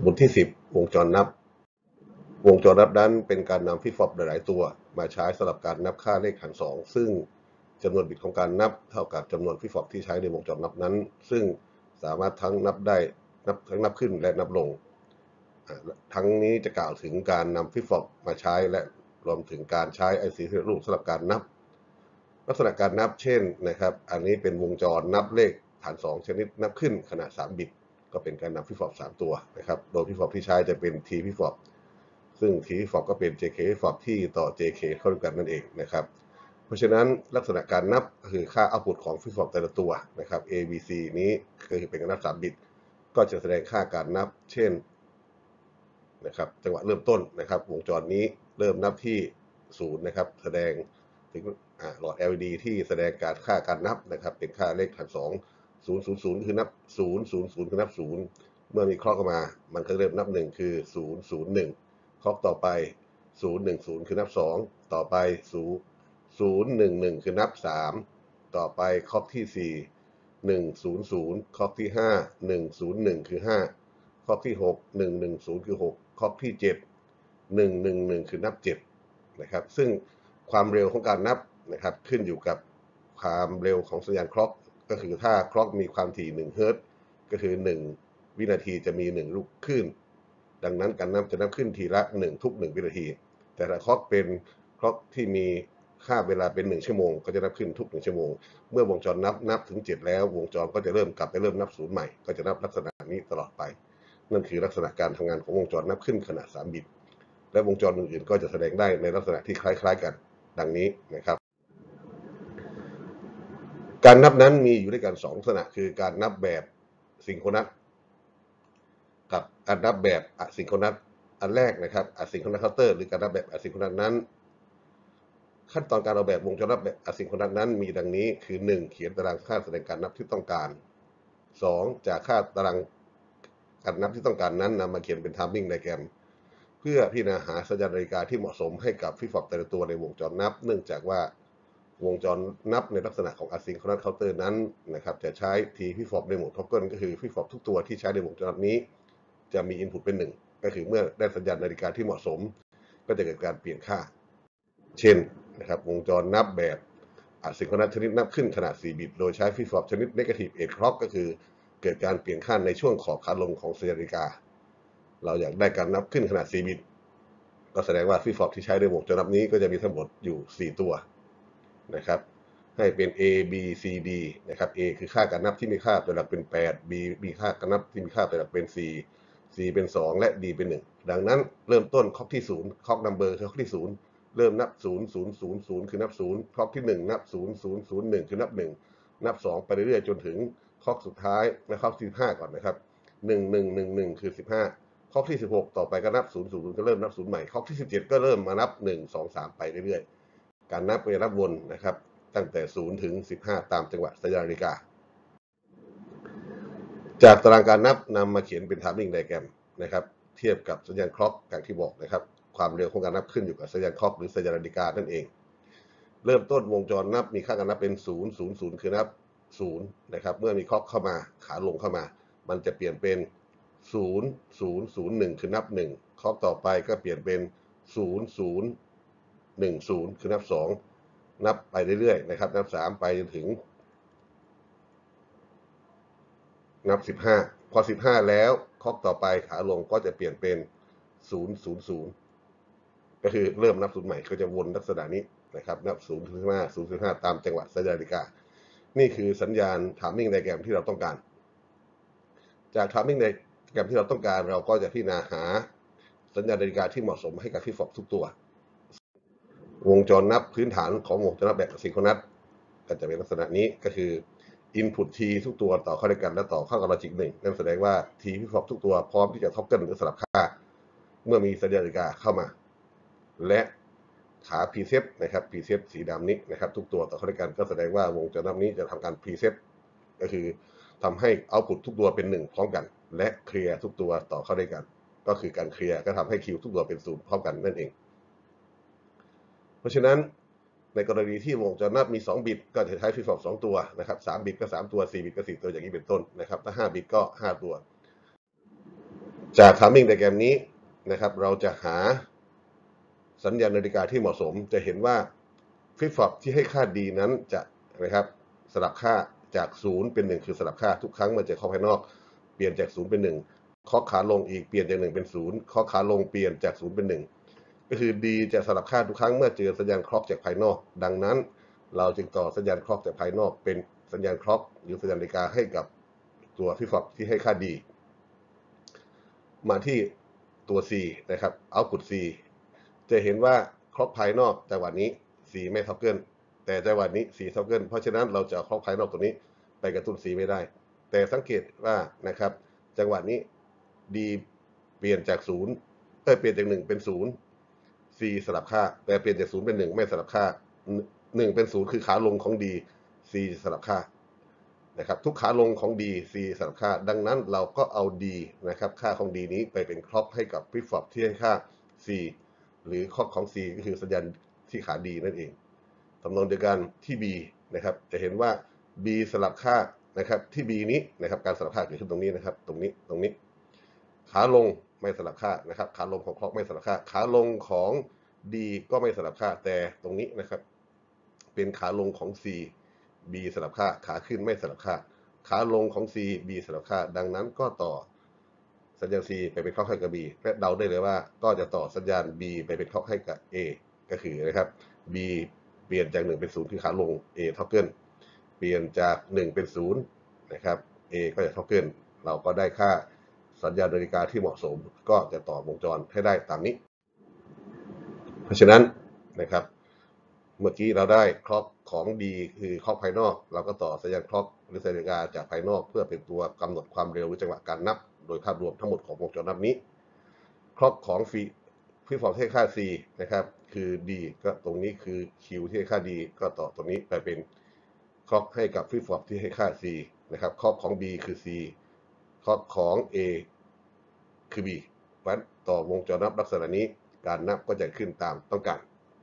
บทที่10วงจรนับวงจรนับนั้นเป็นการนำฟลิปฟลอปหลายๆตัวมาใช้สำหรับการนับค่าเลขหาร2ซึ่งจำนวนบิตของการนับเท่ากับจำนวนฟลิปฟลอปที่ใช้ในวงจรนับนั้นซึ่งสามารถทั้งนับได้ทั้งนับขึ้นและนับลงทั้งนี้จะกล่าวถึงการนำฟลิปฟลอปมาใช้และรวมถึงการใช้ IC สำเร็จรูปสำหรับการนับลักษณะการนับเช่นนะครับอันนี้เป็นวงจรนับเลขฐาน2ชนิดนับขึ้นขนาด3บิตก็เป็นการนำฟลิปฟลอป3ตัวนะครับโดยฟลิปฟลอปที่ใช้จะเป็น T ฟลิปฟลอปซึ่ง T ฟลิปฟลอปก็เป็น JK ฟลิปฟลอปที่ต่อ JK เข้าด้วยกันนั่นเองนะครับเพราะฉะนั้นลักษณะการนับคือค่าเอาต์พุตของฟลิปฟลอปแต่ละตัวนะครับ A B C นี้ก็คือเป็นการนับ3บิตก็จะแสดงค่าการนับเช่นนะครับจังหวะเริ่มต้นนะครับวงจรนี้เริ่มนับที่0นะครับแสดงถึงหลอด LED ที่แสดงค่าการนับนะครับเป็นค่าเลขฐาน2 000คือนับ000คือนับ0เมื่อมีคล็อกออกมามันก็เริ่มนับ1คือ001คล็อกต่อไป010คือนับ2ต่อไป011คือนับ3ต่อไปคล็อกที่4 100คล็อกที่5 101คือ5คล็อกที่6 110คือ6คล็อกที่7 111คือนับ7นะครับซึ่งความเร็วของการนับนะครับขึ้นอยู่กับความเร็วของสัญญาณคล็อกก็คือถ้าคล็อกมีความถี่1เฮิรตซ์ก็คือ1วินาทีจะมี1ลูกคลื่นดังนั้นการนับจะนับขึ้นทีละ1ทุก1วินาทีแต่ถ้าคล็อกเป็นคล็อกที่มีค่าเวลาเป็น1ชั่วโมงก็จะนับขึ้นทุก1ชั่วโมงเมื่อวงจรนับถึง7แล้ววงจรก็จะเริ่มกลับไปเริ่มนับ0ใหม่ก็จะนับลักษณะนี้ตลอดไปนั่นคือลักษณะการทำงานของวงจรนับขึ้นขนาด3บิตและวงจรอื่นๆก็จะแสดงได้ในลักษณะที่คล้ายๆกันดังนี้นะครับการนับนั้นมีอยู่ด้วยกัน2ลักษณะคือการนับแบบซิงโครนัสกับการนับแบบอะซิงโครนัสอันแรกนะครับอะซิงโครนัสเคาน์เตอร์หรือการนับแบบอะซิงโครนัสนั้นขั้นตอนการออกแบบวงจรนับแบบอะซิงโครนัสนั้นมีดังนี้คือ1เขียนตารางค่าแสดงการนับที่ต้องการ2จากค่าตารางการนับที่ต้องการนั้นนำมาเขียนเป็น timing diagram เพื่อพิจารณาหาสัญญาณนาฬิกาที่เหมาะสมให้กับฟลิปฟลอปแต่ละตัวในวงจรนับเนื่องจากว่าวงจรนับในลักษณะของ asynchronous counter นั้นนะครับจะใช้ T ฟลิปฟลอปในโหมด toggle ก็คือฟลิปฟลอปทุกตัวที่ใช้ในวงจรนับนี้จะมี input เป็น1ก็คือเมื่อได้สัญญาณนาฬิกาที่เหมาะสมก็จะเกิดการเปลี่ยนค่าเช่นนะครับวงจรนับแบบ asynchronous ชนิดนับขึ้นขนาด4บิตโดยใช้ฟลิปฟลอปชนิด negative edge clock ก็คือเกิดการเปลี่ยนค่าในช่วงขอบขาลงของสัญญาณนาฬิกาเราอยากได้การนับขึ้นขนาด4บิตก็แสดงว่าฟลิปฟลอปที่ใช้ในวงจรนับนี้ก็จะมีทั้งหมดอยู่4ตัวนะครับให้เป็น A B C D นะครับ A คือค่าการนับที่มีค่าตัวหลักเป็น8 B มีค่าการนับที่มีค่าตัวหลักเป็น4 C เป็น2และ D เป็น1ดังนั้นเริ่มต้นคล็อกที่0คล็อกนัมเบอร์คือคล็อกที่0เริ่มนับ0000คือนับ0คล็อกที่1นับ0001คือนับ1นับ2ไปเรื่อยๆจนถึงคล็อกสุดท้ายและคล็อกที่15ก่อนนะครับ1111คือ15คล็อกที่16ต่อไปก็นับ00ก็เริ่มนับ0ใหม่คล็อกที่17ก็เริ่มมานับ1 2 3ไปเรื่อยๆการนับก็จะนับวนนะครับตั้งแต่0ถึง15ตามจังหวะสัญญาณนาฬิกาจากตารางการนับนำมาเขียนเป็น timing diagram นะครับเทียบกับสัญญาณคล็อกอย่างที่บอกนะครับความเร็วของการนับขึ้นอยู่กับสัญญาณคล็อกหรือสัญญาณนาฬิกานั่นเองเริ่มต้นวงจรนับมีค่าการนับเป็น000คือนับ0นะครับเมื่อมีคล็อกเข้ามาขาลงเข้ามามันจะเปลี่ยนเป็น0001คือนับ1คล็อกต่อไปก็เปลี่ยนเป็น0010คือนับ2นับไปเรื่อยๆนะครับนับ3ไปจนถึงนับ15พอ15แล้วคล็อกต่อไปขาลงก็จะเปลี่ยนเป็น000ก็คือเริ่มนับ0ใหม่ก็จะวนลักษณะนี้นะครับนับ0ถึง15 0ถึง5ตามจังหวะสัญญาณนาฬิกานี่คือสัญญาณ timing diagram ที่เราต้องการจาก timing diagram ที่เราต้องการเราก็จะพิจารณาหาสัญญาณนาฬิกาที่เหมาะสมให้กับฟลิปฟลอปทุกตัววงจรนับพื้นฐานของวงจรนับแบบซิงโครนัสก็จะเป็นลักษณะนี้ก็คือ input T ทุกตัวต่อเข้าด้วยกันและต่อเข้ากับลอจิก1นั่นแสดงว่า T ฟลิปฟลอปทุกตัวพร้อมที่จะท็อกเกิลหรือสลับค่าเมื่อมีสัญญาณนาฬิกาเข้ามาและขา preset นะครับ preset สีดำนี้นะครับทุกตัวต่อเข้าด้วยกันก็แสดงว่าวงจรนับนี้จะทำการ preset ก็คือทำให้ output ทุกตัวเป็น1พร้อมกันและเคลียร์ทุกตัวต่อเข้าด้วยกันก็คือการเคลียร์ก็ทำให้ Q ทุกตัวเป็น0พร้อมกันนั่นเองเพราะฉะนั้นในกรณีที่วงจรนับมี2บิตก็จะใช้ฟลิปฟลอป2ตัวนะครับ3บิตก็3ตัว4บิตก็4ตัวอย่างนี้เป็นต้นนะครับถ้า5บิตก็5ตัวจาก timing diagram นี้นะครับเราจะหาสัญญาณนาฬิกาที่เหมาะสมจะเห็นว่าฟิฟฟอปที่ให้ค่า D นั้นจะนะครับสลับค่าจาก0เป็น1คือสลับค่าทุกครั้งมันจะเข้าภายนอกเปลี่ยนจาก0เป็น1เคาะขาลงอีกเปลี่ยนจาก1เป็น0เคาะขาลงเปลี่ยนจาก0เป็น1ก็คือ D จะสลับค่าทุกครั้งเมื่อเจอสัญญาณคล็อกจากภายนอกดังนั้นเราจึงต่อสัญญาณคล็อกจากภายนอกเป็นสัญญาณคล็อกหรือสัญญาณนาฬิกาให้กับตัวฟิฟฟอปที่ให้ค่า D มาที่ตัว C นะครับ output C จะเห็นว่าคล็อกภายนอกจังหวะนี้ C ไม่ท็อกเกิลแต่จังหวะนี้ C ท็อกเกิลเพราะฉะนั้นเราจะคล็อกภายนอกตัวนี้ไปกระตุ้น C ไม่ได้แต่สังเกตว่านะครับจังหวะนี้ D เปลี่ยนจาก0เปลี่ยนจาก1เป็น0 C สลับค่าแต่เปลี่ยนจาก0เป็น1ไม่สลับค่า1เป็น0คือขาลงของ D C สลับค่านะครับทุกขาลงของ D C สลับค่าดังนั้นเราก็เอา D นะครับค่าของ D นี้ไปเป็นคล็อกให้กับฟิฟฟอปที่ให้ค่า C หรือคล็อกของ C ก็คือสัญญาณที่ขา D นั่นเองทำนองเดียวกันที่ B นะครับจะเห็นว่า B สลับค่านะครับที่ B นี้นะครับการสลับค่าเกิดขึ้นตรงนี้นะครับตรงนี้ขาลงไม่สลับค่านะครับขาลงของคล็อกไม่สลับค่าขาลงของ D ก็ไม่สลับค่าแต่ตรงนี้นะครับเป็นขาลงของ C B สลับค่าขาขึ้นไม่สลับค่าขาลงของ C B สลับค่าดังนั้นก็ต่อสัญญาณ C ไปเป็นคล็อกให้กับ B และเดาได้เลยว่าก็จะต่อสัญญาณ B ไปเป็นคล็อกให้กับ A ก็คือนะครับ B เปลี่ยนจาก1เป็น0คือขาลง A ท็อกเกิลเปลี่ยนจาก1เป็น0นะครับ A ก็จะท็อกเกิลเราก็ได้ค่าสัญญาณนาฬิกาที่เหมาะสมก็จะต่อวงจรให้ได้ตามนี้เพราะฉะนั้นนะครับเมื่อกี้เราได้คล็อกของ D คือคล็อกภายนอกเราก็ต่อสัญญาณคล็อกหรือสัญญาณนาฬิกาจากภายนอกเพื่อเป็นตัวกำหนดความเร็วหรือจังหวะการนับโดยภาพรวมทั้งหมดของวงจรนับนี้คล็อกของฟิฟฟอปที่ให้ค่า C นะครับคือ D ก็ตรงนี้คือ Q ที่ให้ค่า D ก็ต่อตรงนี้ไปเป็นคล็อกให้กับฟิฟฟอปที่ให้ค่า C นะครับคล็อกของ B คือ C คล็อกของ A คือ B เพราะฉะนั้นต่อวงจรนับลักษณะนี้การนับก็จะขึ้นตามต้องการ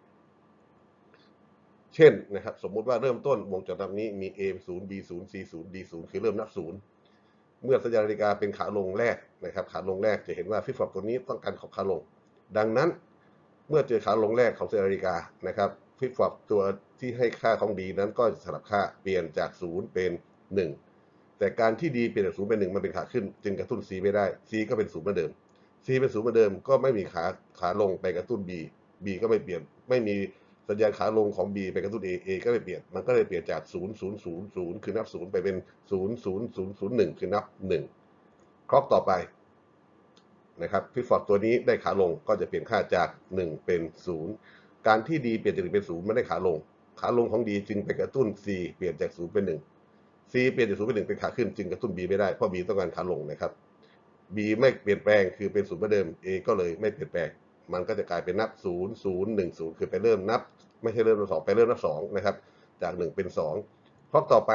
เช่นนะครับสมมุติว่าเริ่มต้นวงจรนับนี้มี A 0 B 0 C 0 D 0คือเริ่มนับ0เมื่อสัญญาณนาฬิกาเป็นขาลงแรกนะครับขาลงแรกจะเห็นว่าฟิฟฟอปตัวนี้ต้องการของขาลงดังนั้นเมื่อเจอขาลงแรกของสัญญาณนาฬิกานะครับฟิฟฟอปตัวที่ให้ค่าของ D นั้นก็จะสลับค่าเปลี่ยนจาก0เป็น1แต่การที่ D เปลี่ยนจาก0เป็น1มันเป็นขาขึ้นจึงกระตุ้น C ไม่ได้ C ก็เป็น0เหมือนเดิม C เป็น0เหมือนเดิมก็ไม่มีขาลงไปกระตุ้น B B ก็ไม่เปลี่ยนไม่มีสัญญาณขาลงของ B ไปกระตุ้น A A ก็ไม่เปลี่ยนมันก็เลยเปลี่ยนจาก0 0 0 0คือนับ0ไปเป็น0 0 0 0 1คือนับ1คล็อกต่อไปนะครับฟิฟฟอร์ดตัวนี้ได้ขาลงก็จะเปลี่ยนค่าจาก1เป็น0การที่ D เปลี่ยนจาก1เป็น0ไม่ได้ขาลงของ D จึงไปกระตุ้น C เปลี่ยนจาก0เป็น1 C เปลี่ยนจาก0เป็น1เป็นขาขึ้นจึงกระตุ้น B ไม่ได้เพราะ B ต้องการขาลงนะครับ B ไม่เปลี่ยนแปลงคือเป็น0เหมือนเดิม A ก็เลยไม่เปลี่ยนแปลงมันก็จะกลายเป็นนับ0 0 1 0คือไปเริ่มนับไม่ใช่เริ่มนับ2ไปเริ่มนับ2นะครับจาก1เป็น2คล็อกต่อไป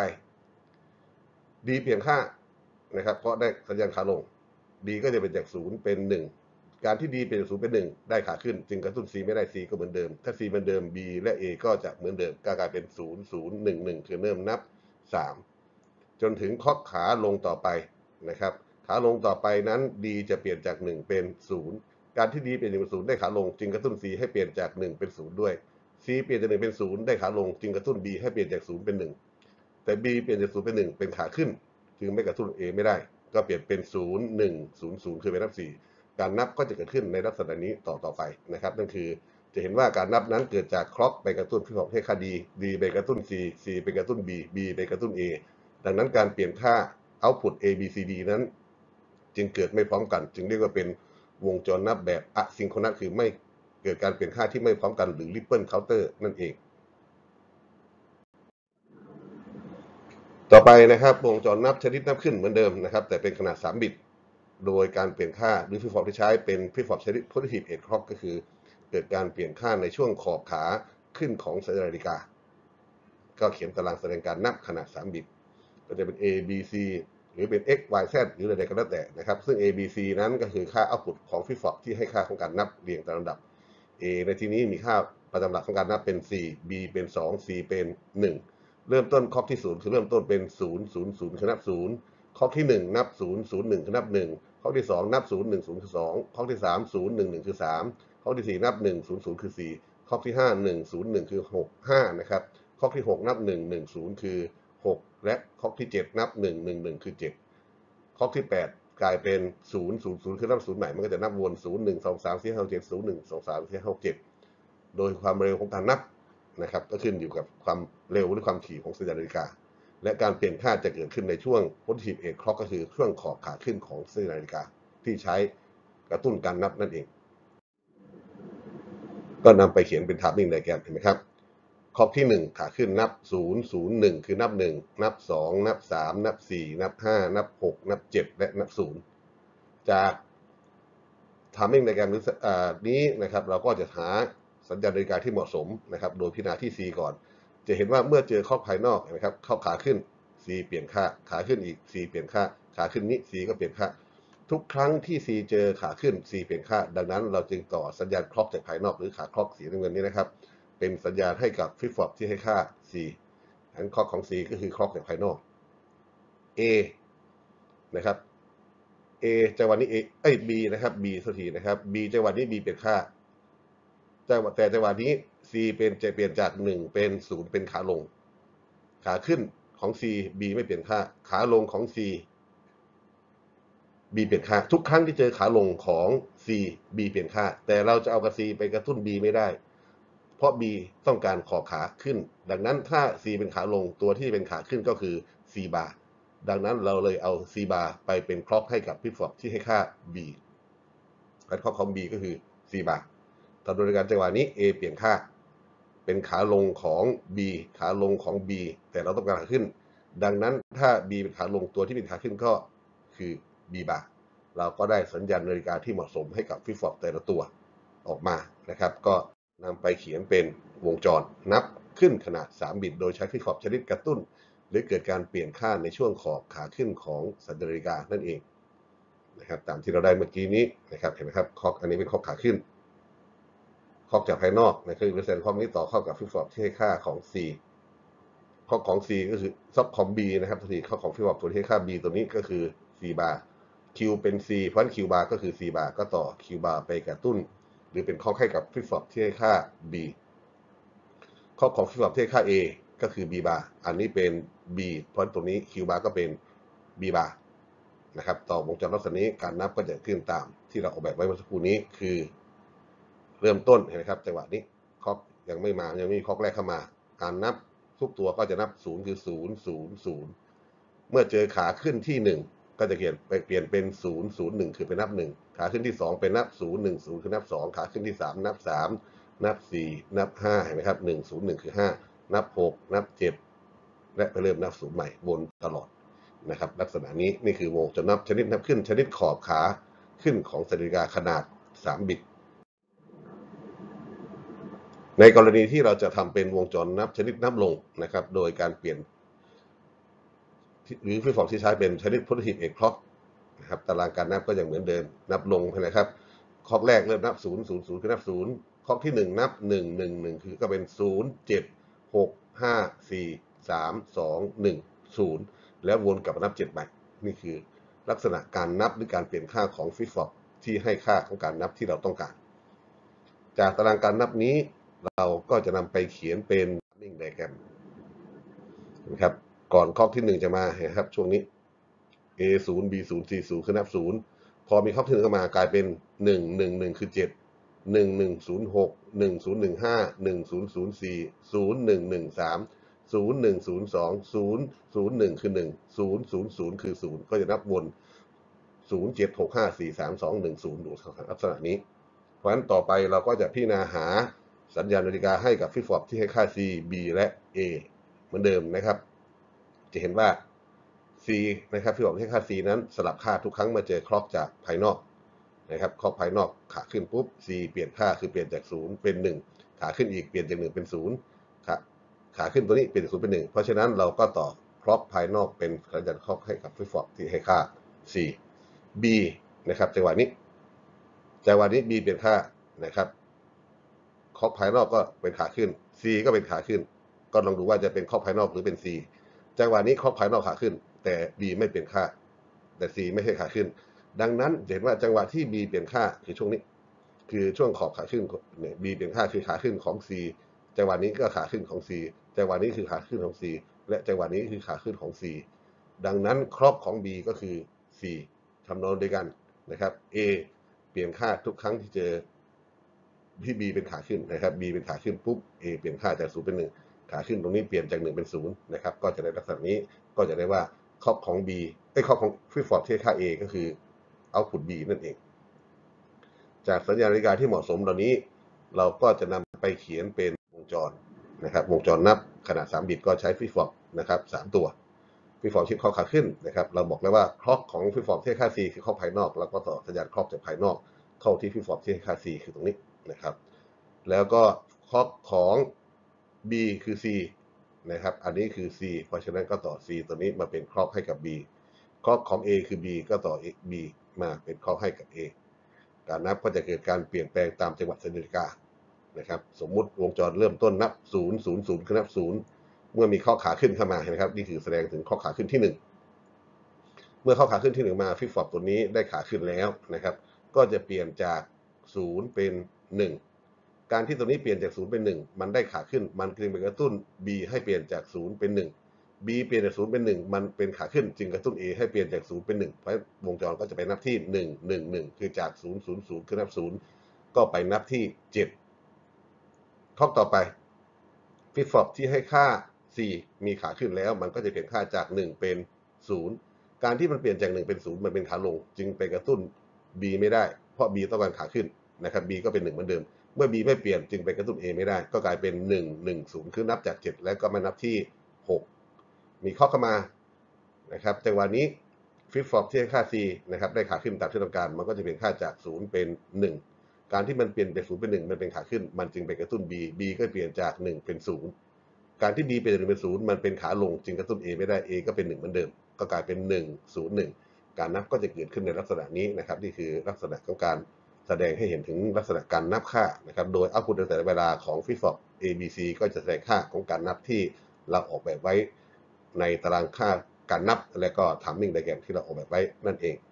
D เปลี่ยนค่านะครับเพราะได้สัญญาณขาลง D ก็จะเป็นจาก0เป็น1การที่ D เปลี่ยนจาก0เป็น1ได้ขาขึ้นจึงกระตุ้น C ไม่ได้ C ก็เหมือนเดิมถ้า C เหมือนเดิม B และ A ก็จะเหมือนเดิมก็กลายเป็น0 0 1 1คือเริ่มนับ3จนถึงคล็อกขาลงต่อไปนะครับขาลงต่อไปนั้น D จะเปลี่ยนจาก1เป็น0การที่ D เปลี่ยนเป็น0ได้ขาลงจึงกระตุ้น C ให้เปลี่ยนจาก1เป็น0ด้วย C เปลี่ยนจาก1เป็น0ได้ขาลงจึงกระตุ้น B ให้เปลี่ยนจาก0เป็น1แต่ B เปลี่ยนจาก0เป็น1เป็นขาขึ้นจึงไม่กระตุ้น A ไม่ได้ก็เปลี่ยนเป็น0 1 0 0คือเป็นนับ4การนับก็จะเกิดขึ้นในลักษณะนี้ต่อไปนะครับนั่นคือจะเห็นว่าการนับนั้นเกิดจากคล็อกไปกระตุ้นฟิฟฟอปให้ค่า D D ไปกระตุ้น C C ไปกระตุ้น B B ไปกระตุ้น A ดังนั้นการเปลี่ยนค่า output A B C D นั้นจึงเกิดไม่พร้อมกันจึงเรียกว่าเป็นวงจรนับแบบอะซิงโครนัสคือไม่เกิดการเปลี่ยนค่าที่ไม่พร้อมกันหรือ Ripple Counter นั่นเองต่อไปนะครับวงจรนับชนิดนับขึ้นเหมือนเดิมนะครับแต่เป็นขนาด3บิตโดยการเปลี่ยนค่าหรือฟิฟฟอปที่ใช้เป็นฟิฟฟอปชนิด positive edge clock ก็คือเกิดการเปลี่ยนค่าในช่วงขอบขาขึ้นของสัญญาณนาฬิกาก็เขียนตารางแสดงการนับขนาด3บิตก็จะเป็น A B C หรือเป็น x y z หรืออะไรก็แล้วแต่นะครับซึ่ง A B C นั้นก็คือค่า output ของฟิฟฟอปที่ให้ค่าของการนับเรียงตามลำดับ A ในที่นี้มีค่าประจำหลักของการนับเป็น4 B เป็น2 C เป็น1เริ่มต้นคล็อกที่0คือเริ่มต้นเป็น0 0 0คือนับ0คล็อกที่1นับ0 0 1คือนับข้อที่2นับ0 1 0คือ2ข้อที่3 0 1 1คือ3ข้อที่4นับ1 0 0คือ4ข้อที่5 1 0 1คือ6 5นะครับข้อที่6นับ1 1 0คือ6และข้อที่7นับ1 1 1คือ7ข้อที่8กลายเป็น0 0 0คือนับ0ใหม่มันก็จะนับวน0 1 2 3 4 5 6 7 0 1 2 3 4 5 6 7โดยความเร็วของการนับนะครับก็ขึ้นอยู่กับความเร็วหรือความถี่ของสัญญาณนาฬิกาและการเปลี่ยนค่าจะเกิดขึ้นในช่วง positive age clock ก็คือช่วงขอบขาขึ้นของสัญญาณนาฬิกาที่ใช้กระตุ้นการนับนั่นเองก็นำไปเขียนเป็น timing diagram เห็นไหมครับคล็อกที่1ขาขึ้นนับ0 0 1คือนับ1นับ2นับ3นับ4นับ5นับ6นับ7และนับ0จาก timing diagram นี้นะครับเราก็จะหาสัญญาณนาฬิกาที่เหมาะสมนะครับโดยพิจารณาที่ C ก่อนจะเห็นว่าเมื่อเจอข้อภายนอกนะครับเข้าขาขึ้น C เปลี่ยนค่าขาขึ้นอีก C เปลี่ยนค่าขาขึ้นนี้ C ก็เปลี่ยนค่าทุกครั้งที่ C เจอขาขึ้น C เปลี่ยนค่าดังนั้นเราจึงต่อสัญญาณคล็อกจากภายนอกหรือขาคล็อกสีน้ำเงินนี้นะครับเป็นสัญญาณให้กับฟลิปฟลอปที่ให้ค่า C อันคล็อกของ C ก็คือคล็อกจากภายนอก A นะครับ A จังหวะนี้ B นะครับ B สักทีนะครับ B จังหวะนี้ B เปลี่ยนค่าแต่จังหวะนี้ C จะเปลี่ยนจาก1เป็น0เป็นขาลงขาขึ้นของ C B ไม่เปลี่ยนค่าขาลงของ C B เปลี่ยนค่าทุกครั้งที่เจอขาลงของ C B เปลี่ยนค่าแต่เราจะเอากับ C ไปกระตุ้น B ไม่ได้เพราะ B ต้องการขอบขาขึ้นดังนั้นถ้า C เป็นขาลงตัวที่เป็นขาขึ้นก็คือ C bar ดังนั้นเราเลยเอา C bar ไปเป็นคล็อกให้กับฟิปฟลอปที่ให้ค่า B การคล็อกของ B ก็คือ C bar ตามโดยการจังหวะนี้ A เปลี่ยนค่าเป็นขาลงของ B ขาลงของ B แต่เราต้องการขาขึ้นดังนั้นถ้า B เป็นขาลงตัวที่เป็นขาขึ้นก็คือ B bar เราก็ได้สัญญาณนาฬิกาที่เหมาะสมให้กับฟิปฟลอปแต่ละตัวออกมานะครับก็นำไปเขียนเป็นวงจรนับขึ้นขนาด3บิตโดยใช้ฟิปฟลอปชนิดกระตุ้นหรือเกิดการเปลี่ยนค่าในช่วงขอบขาขึ้นของสัญญาณนาฬิกานั่นเองนะครับตามที่เราได้เมื่อกี้นี้นะครับเห็นไหมครับคล็อกอันนี้เป็นคล็อกขาขึ้นคล็อกจากภายนอกนะครับเปอร์เซ็นต์คล็อกนี้ต่อเข้ากับฟิปฟลอปที่ให้ค่าของ C คล็อกของ C ก็คือซับของ B นะครับทีคล็อกของฟิปฟลอปตัวที่ให้ค่า B ตัวนี้ก็คือ C bar Q เป็น C เพราะฉะนั้น Q bar ก็คือ C bar ก็ต่อ Q bar ไปกระตุ้นหรือเป็นคล็อกให้กับฟิปฟลอปที่ให้ค่า B คล็อกของฟิปฟลอปที่ให้ค่า A ก็คือ B bar อันนี้เป็น B เพราะตรงนี้ Q bar ก็เป็น B bar นะครับต่อวงจรลักษณะนี้การนับก็จะขึ้นตามที่เราออกแบบไว้เมื่อสักครู่นี้คือเริ่มต้นเห็นไหมครับจังหวะนี้คล็อกยังไม่มีคล็อกแรกเข้ามาการนับทุกตัวก็จะนับ0คือ0 0 0เมื่อเจอขาขึ้นที่1ก็จะเปลี่ยนเป็น0 0 1คือเป็นนับ1ขาขึ้นที่2เป็นนับ0 1 0คือนับ2ขาขึ้นที่3นับ3นับ4นับ5เห็นไหมครับ1 0 1คือ5นับ6นับ7และไปเริ่มนับ0ใหม่วนตลอดนะครับลักษณะนี้นี่คือวงจรนับชนิดนับขึ้นชนิดขอบขาขึ้นของนาฬิกาขนาด3บิตในกรณีที่เราจะทำเป็นวงจรนับชนิดนับลงนะครับโดยการเปลี่ยนหรือฟิปฟลอปที่ใช้เป็นชนิด positive age clock นะครับตารางการนับก็ยังเหมือนเดิมนับลงนะครับคล็อกแรกเริ่มนับ0 0 0คือนับ0คล็อกที่1นับ1 1 1คือก็เป็น0 7 6 5 4 3 2 1 0แล้ววนกลับมานับ7ใหม่นี่คือลักษณะการนับหรือการเปลี่ยนค่าของฟิปฟลอปที่ให้ค่าของการนับที่เราต้องการจากตารางการนับนี้เราก็จะนำไปเขียนเป็น timing diagram นะครับก่อนคล็อกที่1จะมาเห็นครับช่วงนี้ A0 B0 C0 คือนับ0พอมีคล็อกที่1เข้ามากลายเป็น1 1 1คือ7 1 1 0 6 1 0 1 5 1 0 0 4 0 1 1 3 0 1 0 2 0 0 1คือ1 0 0 0คือ0ก็จะนับวน0 7 6 5 4 3 2 1 0ดูลักษณะนี้เพราะฉะนั้นต่อไปเราก็จะพิจารณาหาสัญญาณนาฬิกาให้กับฟิปฟลอปที่ให้ค่า C B และ A เหมือนเดิมนะครับจะเห็นว่า C นะครับฟิปฟลอปที่ให้ค่า C นั้นสลับค่าทุกครั้งมาเจอคล็อกจากภายนอกนะครับคล็อกภายนอกขาขึ้นปุ๊บ C เปลี่ยนค่าคือเปลี่ยนจาก0เป็น1ขาขึ้นอีกเปลี่ยนจาก1เป็น0ขาขึ้นตัวนี้เปลี่ยนจาก0เป็น1เพราะฉะนั้นเราก็ต่อคล็อกภายนอกเป็นสัญญาณคล็อกให้กับฟิปฟลอปที่ให้ค่า C B นะครับจังหวะนี้ B เปลี่ยนค่านะครับคล็อกภายนอกก็เป็นขาขึ้น C ก็เป็นขาขึ้นก็ลองดูว่าจะเป็นคล็อกภายนอกหรือเป็น C จังหวะนี้คล็อกภายนอกขาขึ้นแต่ B ไม่เปลี่ยนค่าแต่ C ไม่ใช่ขาขึ้นดังนั้นเห็นว่าจังหวะที่ B เปลี่ยนค่าคือช่วงนี้คือช่วงขอบขาขึ้นเนี่ย B เปลี่ยนค่าคือขาขึ้นของ C จังหวะนี้ก็ขาขึ้นของ C จังหวะนี้คือขาขึ้นของ C และจังหวะนี้คือขาขึ้นของ C ดังนั้นครอบของ B ก็คือ C ทำนองเดียวกันนะครับ A เปลี่ยนค่าทุกครั้งที่เจอที่ B เป็นขาขึ้นนะครับ B เป็นขาขึ้นปุ๊บ A เปลี่ยนค่าจาก0เป็น1ขาขึ้นตรงนี้เปลี่ยนจาก1เป็น0นะครับก็จะได้ลักษณะนี้ก็จะได้ว่าครอบของ B ครอบของฟิฟอร์ดที่ค่า A ก็คือเอาต์พุต B นั่นเองจากสัญญาณนาฬิกาที่เหมาะสมเหล่านี้เราก็จะนำไปเขียนเป็นวงจรนะครับวงจรนับขนาด3บิตก็ใช้ฟิฟอร์ดนะครับ3ตัวฟิฟอร์ดชิปคล็อกขาขึ้นนะครับเราบอกแล้วว่าคล็อกของฟิฟอร์ดที่ค่า C คือคล็อกภายนอกแล้วก็ต่อสัญญาณคล็อกจากภายนอกเข้าที่ฟิฟอร์ดที่ค่า C คือตรงนี้นะครับแล้วก็คล็อกของ B คือ C นะครับอันนี้คือ C เพราะฉะนั้นก็ต่อ C ตัวนี้มาเป็นคล็อกให้กับ B คล็อกของ A คือ B ก็ต่อ B มาเป็นคล็อกให้กับ A การนับก็จะเกิดการเปลี่ยนแปลงตามจังหวะสัญญาณนาฬิกานะครับสมมุติวงจรเริ่มต้นนับ0 0 0คือนับ0เมื่อมีข้อขาขึ้นเข้ามาเห็นไหมครับนี่คือแสดงถึงข้อขาขึ้นที่1เมื่อข้อขาขึ้นที่1มาฟิฟอร์ดตัวนี้ได้ขาขึ้นแล้วนะครับก็จะเปลี่ยนจาก0เป็น1การที่ตัวนี้เปลี่ยนจาก0เป็น1มันได้ขาขึ้นมันจึงไปกระตุ้น B ให้เปลี่ยนจาก0เป็น1 B เปลี่ยนจาก0เป็น1มันเป็นขาขึ้นจึงกระตุ้น A ให้เปลี่ยนจาก0เป็น1เพราะวงจรก็จะไปนับที่1 1 1คือจาก0 0 0คือนับ0ก็ไปนับที่7ข้อต่อไปฟิฟอร์ดที่ให้ค่า 4 มีขาขึ้นแล้วมันก็จะเปลี่ยนค่าจาก1เป็น0การที่มันเปลี่ยนจาก1เป็น0มันเป็นขาลงจึงไปกระตุ้น B ไม่ได้เพราะ B ต้องการขาขึ้นนะครับ B ก็เป็น1เหมือนเดิมเมื่อ B ไม่เปลี่ยนจึงไปกระตุ้น A ไม่ได้ก็กลายเป็น1 1 0คือนับจาก7แล้วก็มานับที่6มีข้อเข้ามานะครับจังหวะนี้ฟิฟอร์ดที่ให้ค่า C นะครับได้ขาขึ้นตามที่ต้องการมันก็จะเปลี่ยนค่าจาก0เป็น1การที่มันเปลี่ยนจาก0เป็น1มันเป็นขาขึ้นมันจึงไปกระตุ้น B B ก็เปลี่ยนจาก1เป็น0การที่ B เปลี่ยนจาก1เป็น0มันเป็นขาลงจึงกระตุ้น A ไม่ได้ A ก็เป็น1เหมือนเดิมก็กลายเป็น1 0 1การนับก็จะเกิดขึ้นในลักษณะนี้นะครับนี่คือลักษณะของการแสดงให้เห็นถึงลักษณะการนับค่านะครับโดยเอาต์พุตในแต่ละเวลาของฟิฟอร์ด ABC ก็จะแสดงค่าของการนับที่เราออกแบบไว้ในตารางค่าการนับและก็ไทมิ่งไดอะแกรมที่เราออกแบบไว้นั่นเอง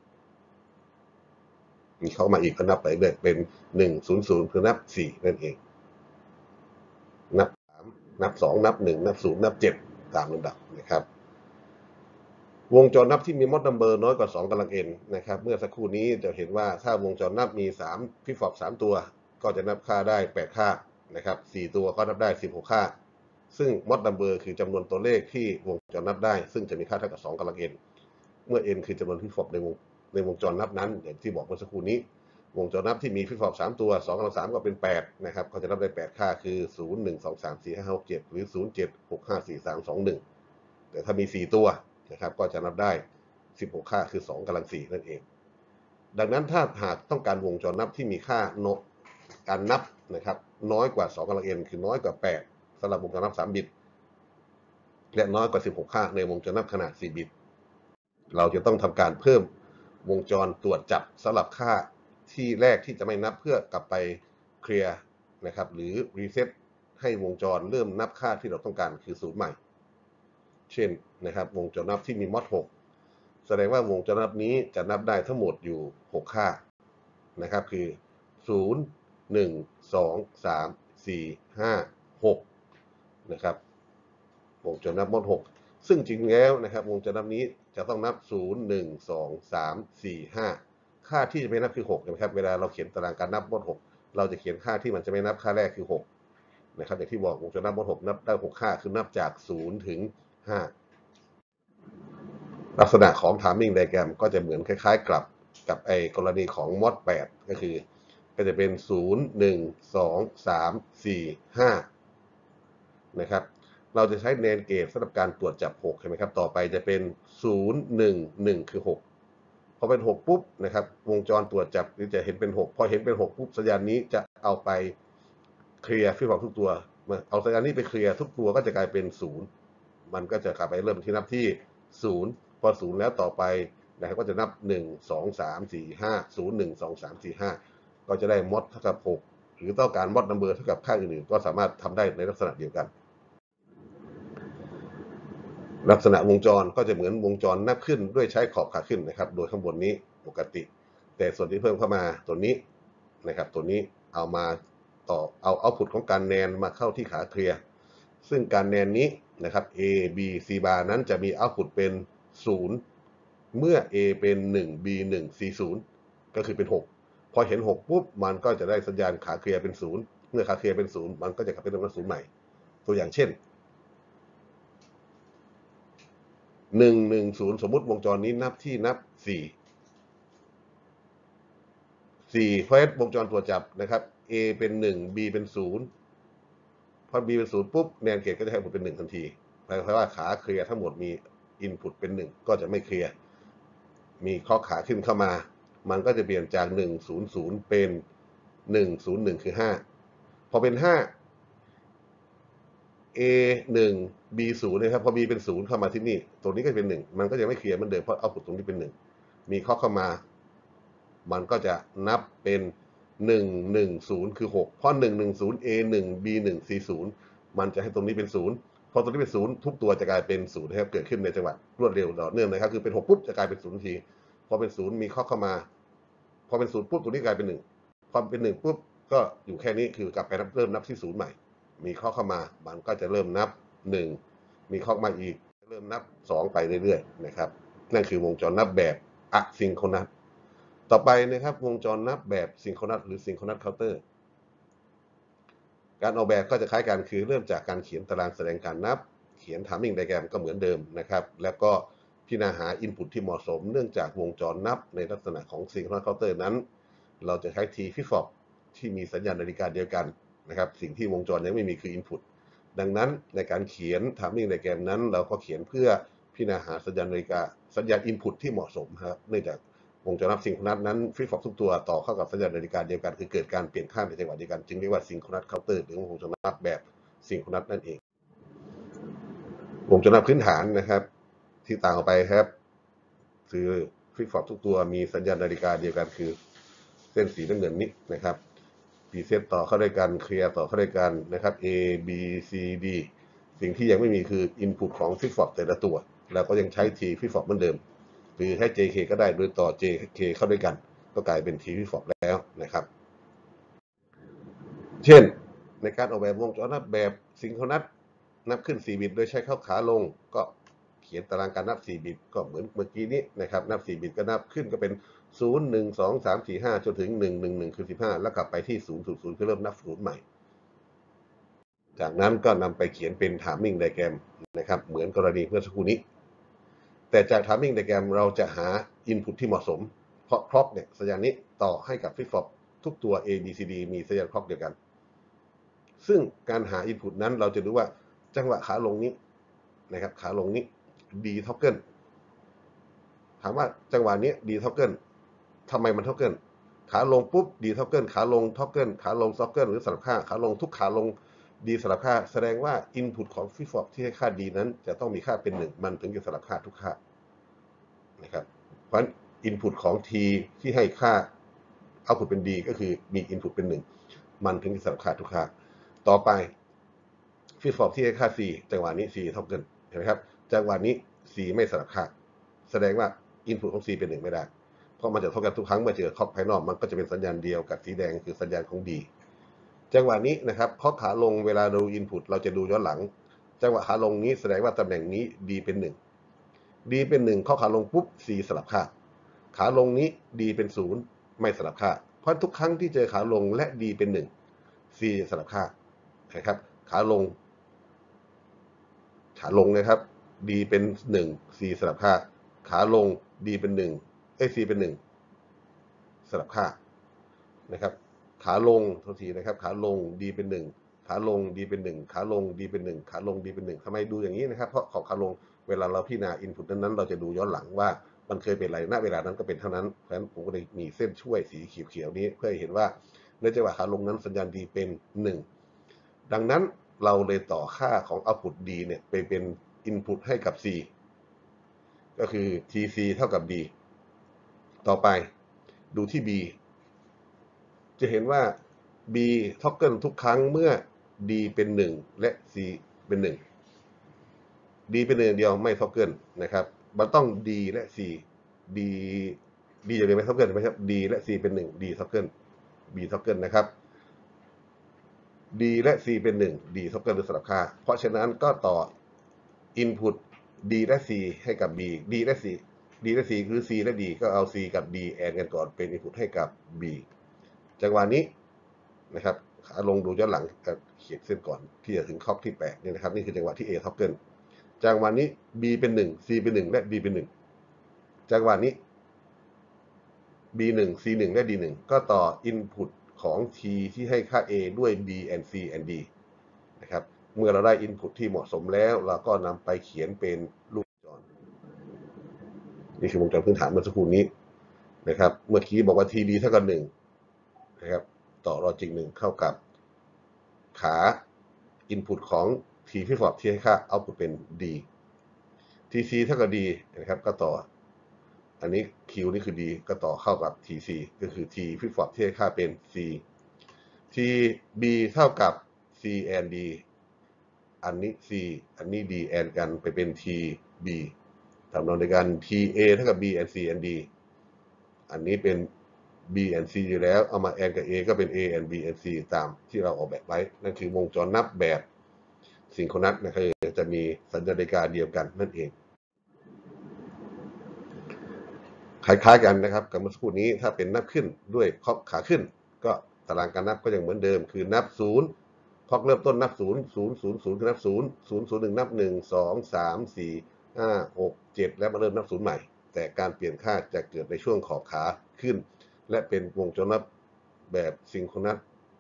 มีเข้ามาอีกก็นับไปเรื่อยเป็น1 0 0คือนับ4นั่นเองนับ3นับ2นับ1นับ0นับ7ตามลำดับนะครับวงจรนับที่มีมอดนัมเบอร์น้อยกว่า2กำลัง n นะครับเมื่อสักครู่นี้จะเห็นว่าถ้าวงจรนับมี3ฟิฟอร์ด3ตัวก็จะนับค่าได้8ค่านะครับ4ตัวก็นับได้16ค่าซึ่งมอดนัมเบอร์คือจำนวนตัวเลขที่วงจรนับได้ซึ่งจะมีค่าเท่ากับ2กำลัง n เมื่อ n คือจำนวนฟิฟอร์ดในวงจรนับนั้นอย่างที่บอกเมื่อสักครู่นี้วงจรนับที่มีฟิฟอร์ด3ตัว2กำลัง3ก็เป็น8นะครับก็จะนับได้8ค่าคือ0 1 2 3 4 5 6 7หรือ0 7 6 5 4 3 2 1แต่ถ้ามี4ตัวนะครับก็จะนับได้16ค่าคือ2กำลัง4นั่นเองดังนั้นถ้าหากต้องการวงจรนับที่มีค่าการนับนะครับน้อยกว่า2กำลัง n คือน้อยกว่า8สำหรับวงจรนับ3บิตและน้อยกว่า16ค่าในวงจรนับขนาด4บิตเราจะต้องทำการเพิ่มวงจรตรวจจับสำหรับค่าที่แรกที่จะไม่นับเพื่อกลับไปเคลียร์นะครับหรือรีเซ็ตให้วงจรเริ่มนับค่าที่เราต้องการคือ0ใหม่เช่นนะครับวงจรนับที่มีมอด6แสดงว่าวงจรนับนี้จะนับได้ทั้งหมดอยู่6ค่านะครับคือ0 1 2 3 4 5 6นะครับวงจรนับมอด6ซึ่งจริงแล้วนะครับวงจรนับนี้จะต้องนับ0 1 2 3 4 5ค่าที่จะไม่นับคือ6นะครับเวลาเราเขียนตารางการนับมอด6เราจะเขียนค่าที่มันจะไม่นับค่าแรกคือ6นะครับอย่างที่บอกวงจรนับมอด6นับได้6ค่าคือนับจาก0ถึง5ลักษณะของ timing diagram ก็จะเหมือนคล้ายๆกับกรณีของมอด8ก็คือก็จะเป็น0 1 2 3 4 5นะครับเราจะใช้แนนเกตสำหรับการตรวจจับ6ใช่ไหมครับต่อไปจะเป็น0 1 1คือ6พอเป็น6ปุ๊บนะครับวงจรตรวจจับจะเห็นเป็น6พอเห็นเป็น6ปุ๊บสัญญาณนี้จะเอาไปเคลียร์ฟิฟอร์ดทุกตัวเอาสัญญาณนี้ไปเคลียร์ทุกตัวก็จะกลายเป็น0มันก็จะกลับไปเริ่มที่นับที่0พอ0แล้วต่อไปนะครับก็จะนับ1 2 3 4 5 0 1 2 3 4 5ก็จะได้มอดเท่ากับ6หรือต้องการมอดนัมเบอร์เท่ากับค่าอื่นๆก็สามารถทำได้ในลักษณะเดียวกันลักษณะวงจรก็จะเหมือนวงจรนับขึ้นด้วยใช้ขอบขาขึ้นนะครับโดยข้างบนนี้ปกติแต่ส่วนที่เพิ่มเข้ามาตัวนี้นะครับตัวนี้เอามาต่อเอาเอาพุตของการแนนมาเข้าที่ขาเคลียร์ซึ่งการแนนนี้นะครับ A B C bar นั้นจะมีเอาพุตเป็น0เมื่อ A เป็น1 B 1 C 0ก็คือเป็น6พอเห็น6ปุ๊บมันก็จะได้สัญญาณขาเคลียร์เป็น0เมื่อขาเคลียร์เป็น0มันก็จะกลับเป็นเลข0ใหม่ตัวอย่างเช่น110สมมุติวงจรนี้นับที่นับ4เพราะฉะนั้นวงจรตรวจจับนะครับ A เป็น1 B เป็น0พอ B เป็น0ปุ๊บแนนเกตก็จะให้ผลเป็น1ทันทีแปลว่าขาเคลียร์ทั้งหมดมีอินพุตเป็น1ก็จะไม่เคลียร์มีข้อขาขึ้นเข้ามามันก็จะเปลี่ยนจาก100เป็น101คือ5พอเป็น5 A 1 B 0นะครับพอ B เป็น0เข้ามาที่นี่ตัวนี้ก็จะเป็น1มันก็จะไม่เคลียร์เหมือนเดิมเพราะเอาพุตตรงนี้เป็น1มีข้อเข้ามามันก็จะนับเป็น110คือ6เพราะ110 A 1 B 1 C 0มันจะให้ตรงนี้เป็น0พอตรงนี้เป็น0ทุกตัวจะกลายเป็น0นะครับเกิดขึ้นในจังหวะรวดเร็วต่อเนื่องนะครับคือเป็น6ปุ๊บจะกลายเป็น0ทันทีพอเป็น0มีข้อเข้ามาพอเป็น0ปุ๊บตัวนี้กลายเป็น1พอเป็น1ปุ๊บก็อยู่แค่นี้คือกลับไปเริ่มนับที่0ใหม่มีข้อเข้ามามันก็จะเริ่มนับ1มีข้อมาอีกเริ่มนับ2ไปเรื่อยๆนะครับนั่นคือวงจรนับแบบอะซิงโครนัสต่อไปนะครับวงจรนับแบบซิงโครนัสหรือซิงโครนัสเคาน์เตอร์การออกแบบก็จะคล้ายกันคือเริ่มจากการเขียนตารางแสดงการนับเขียน timing diagram ก็เหมือนเดิมนะครับแล้วก็พิจารณาหา input ที่เหมาะสมเนื่องจากวงจรนับในลักษณะของซิงโครนัสเคาน์เตอร์นั้นเราจะใช้ T flip-flop ที่มีสัญญาณนาฬิกาเดียวกันนะครับสิ่งที่วงจรยังไม่มีคือ input ดังนั้นในการเขียน timing diagram นั้นเราก็เขียนเพื่อพิจารณาหาสัญญาณนาฬิกาสัญญาณ input ที่เหมาะสมครับเนื่องจากวงจรนับซิงโครนัสนั้นฟลิปฟลอปทุกตัวต่อเข้ากับสัญญาณนาฬิกาเดียวกันคือเกิดการเปลี่ยนค่าในจังหวะเดียวกันจึงเรียกว่าซิงโครนัสเคาน์เตอร์หรือวงจรนับแบบซิงโครนัสนั่นเองวงจรนับพื้นฐานนะครับที่ต่างออกไปครับคือฟลิปฟลอปทุกตัวมีสัญญาณนาฬิกาเดียวกันคือเส้นสีน้ำเงินนี้นะครับรีเซ็ตต่อเข้าด้วยกันเคลียร์ต่อเข้าด้วยกันนะครับ A B C D สิ่งที่ยังไม่มีคือ input ของฟลิปฟลอปแต่ละตัวแล้วก็ยังใช้ T ฟลิปฟลอปเหมือนเดิมหรือให้ JK ก็ได้โดยต่อ JK เข้าด้วยกันก็กลายเป็น T flip-flop แล้วนะครับเช่นในการออกแบบวงจรนับแบบซิงโครนัสนับขึ้น4บิตโดยใช้เข้าขาลงก็เขียนตารางการนับ4บิตก็เหมือนเมื่อกี้นี้นะครับนับ4บิตก็นับขึ้นก็เป็น0 1 2 3 4 5จนถึง111คือ15แล้วกลับไปที่000คือเริ่มนับ0ใหม่จากนั้นก็นำไปเขียนเป็น timing diagram นะครับเหมือนกรณีเมื่อสักครู่นี้แต่จาก timing diagram เราจะหา input ที่เหมาะสมเพราะคล็อกเนี่ยสัญญาณนี้ต่อให้กับ flip-flop ทุกตัว A B C D มีสัญญาณคล็อกเดียวกันซึ่งการหา input นั้นเราจะดูว่าจังหวะขาลงนี้นะครับขาลงนี้ D toggle ถามว่าจังหวะนี้ D toggle ทำไมมัน toggle ขาลงปุ๊บ D toggle ขาลง toggle ขาลง toggle หรือสลับค่าขาลงทุกขาลง D สลับค่าแสดงว่า input ของ flip-flop ที่ให้ค่า D นั้นจะต้องมีค่าเป็น1มันถึงจะสลับค่าทุกค่านะครับเพราะฉะนั้น input ของ T ที่ให้ค่า output เป็น D ก็คือมี input เป็น1มันถึงจะสลับค่าทุกค่าต่อไป flip-flop ที่ให้ค่า C จังหวะนี้ C เท่ากันเห็นไหมครับจังหวะนี้ C ไม่สลับค่าแสดงว่า input ของ C เป็น1ไม่ได้เพราะมันจะเท่ากันทุกครั้งเมื่อเจอคล็อกภายนอกมันก็จะเป็นสัญญาณเดียวกับสีแดงคือสัญญาณของ D จังหวะนี้นะครับเพราะขาลงเวลาดู input เราจะดูย้อนหลังจังหวะขาลงนี้แสดงว่าตำแหน่งนี้ D เป็น1 D เป็น1เข้าขาลงปุ๊บ C สลับค่าขาลงนี้ D เป็น0ไม่สลับค่าเพราะทุกครั้งที่เจอขาลงและ D เป็น1 C สลับค่านะครับขาลงนะครับ D เป็น1 C สลับค่าขาลง D เป็น1C เป็น1สลับค่านะครับขาลงทันทีนะครับขาลง D เป็น1ขาลง D เป็น1ขาลง D เป็น1ขาลง D เป็น1ทำไมดูอย่างนี้นะครับเพราะของขาลงเวลาเราพิจารณา input นั้นเราจะดูย้อนหลังว่ามันเคยเป็นอะไรณเวลานั้นก็เป็นเท่านั้นเพราะฉะนั้นผมก็เลยมีเส้นช่วยสีเขียวๆนี้เพื่อให้เห็นว่าในจังหวะขาลงนั้นสัญญาณ D เป็น1ดังนั้นเราเลยต่อค่าของ output D เนี่ยไปเป็น input ให้กับ C ก็คือ TC เท่ากับ D ต่อไปดูที่ B จะเห็นว่า B toggle ทุกครั้งเมื่อ D เป็น1และ C เป็น1 D เป็น1เดียวไม่ toggle นะครับมันต้อง D และ C D D อย่าลืมไม่เท่ากันไหมครับ D และ C เป็น1 D เท่ากัน B เท่ากันนะครับ D และ C เป็น 1 D เท่ากันหรือสลับค่าเพราะฉะนั้นก็ต่อ input D และ C ให้กับ B D และ C D และ C คือ C และ D ก็เอา C กับ D แอนกันก่อนเป็น input ให้กับ B จังหวะนี้นะครับขาลงดูย้อนหลังเขียนเส้นก่อนที่จะถึงคล็อกที่8นี่นะครับนี่คือจังหวะที่ A เท่ากันจังหวะนี้ B เป็น1 C เป็น1และ D เป็น1จังหวะนี้ B1 C1 และ D1 ก็ต่อ input ของ T ที่ให้ค่า A ด้วย B and C and D นะครับเมื่อเราได้ input ที่เหมาะสมแล้วเราก็นำไปเขียนเป็นรูปวงจรนี่คือวงจรพื้นฐานเมื่อสักครู่นี้นะครับเมื่อกี้บอกว่า TD เท่ากับ1นะครับต่อ logic 1เข้ากับขา input ของ T ที่ฟอร์มที่ให้ค่า output เป็น D TC เท่ากับ D นะครับก็ต่ออันนี้ Q นี่คือ D ก็ต่อเข้ากับ TC ก็คือ T ที่ฟอร์มที่ให้ค่าเป็น C TB เท่ากับ C and D อันนี้ C อันนี้ D แอนกันไปเป็น TB ทำนองเดียวกัน TA เท่ากับ B and C and D อันนี้เป็น B and C อยู่แล้วเอามาแอนกับ A ก็เป็น A and B and C ตามที่เราออกแบบไว้นั่นคือวงจรนับแบบซิงโครนัสนะครับจะมีสัญญาณนาฬิกาเดียวกันนั่นเองคล้ายๆกันนะครับกับเมื่อสักครู่นี้ถ้าเป็นนับขึ้นด้วยคล็อกขาขึ้นก็ตารางการนับก็ยังเหมือนเดิมคือนับ0คล็อกเริ่มต้นนับ0 0 0 0คือนับ0 0 0 1นับ1 2 3 4 5 6 7แล้วมาเริ่มนับ0ใหม่แต่การเปลี่ยนค่าจะเกิดในช่วงขอบขาขึ้นและเป็นวงจรนับแบบซิงโครนัส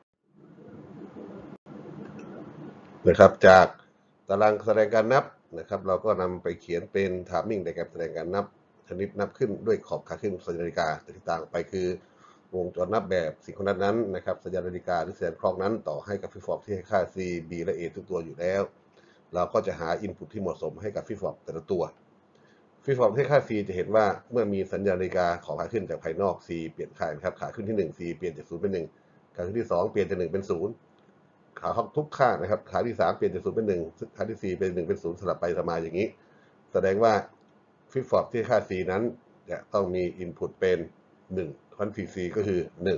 นะครับจากตารางแสดงการนับนะครับเราก็นำไปเขียนเป็นไทมิ่งในการแสดงการนับชนิดนับขึ้นด้วยขอบขาขึ้นสัญญาณนาฬิกาแต่ที่ต่างไปคือวงจรนับแบบซิงโครนัสนั้นนะครับสัญญาณนาฬิกาหรือสัญญาณคล็อกนั้นต่อให้กับฟิฟอร์ที่ให้ค่า C B และ A ทุกตัวอยู่แล้วเราก็จะหา input ที่เหมาะสมให้กับฟิฟอร์แต่ละตัวฟิฟอร์ที่ค่า C จะเห็นว่าเมื่อมีสัญญาณนาฬิกาขอขาขึ้นจากภายนอก C เปลี่ยนค่านะครับขาขึ้นที่1 C เปลี่ยนจาก0เป็น1ขาขึ้นที่2เปลี่ยนจาก1เป็น0ขาทุกค่านะครับขาที่3เปลี่ยนจาก0เป็น1ขาที่4เป็น1เป็น0สลับไปสลับมาอย่างนี้แสดงว่าฟิฟอร์ที่ค่า C นั้นจะต้องมี input เป็น1คอนฟีซีก็คือ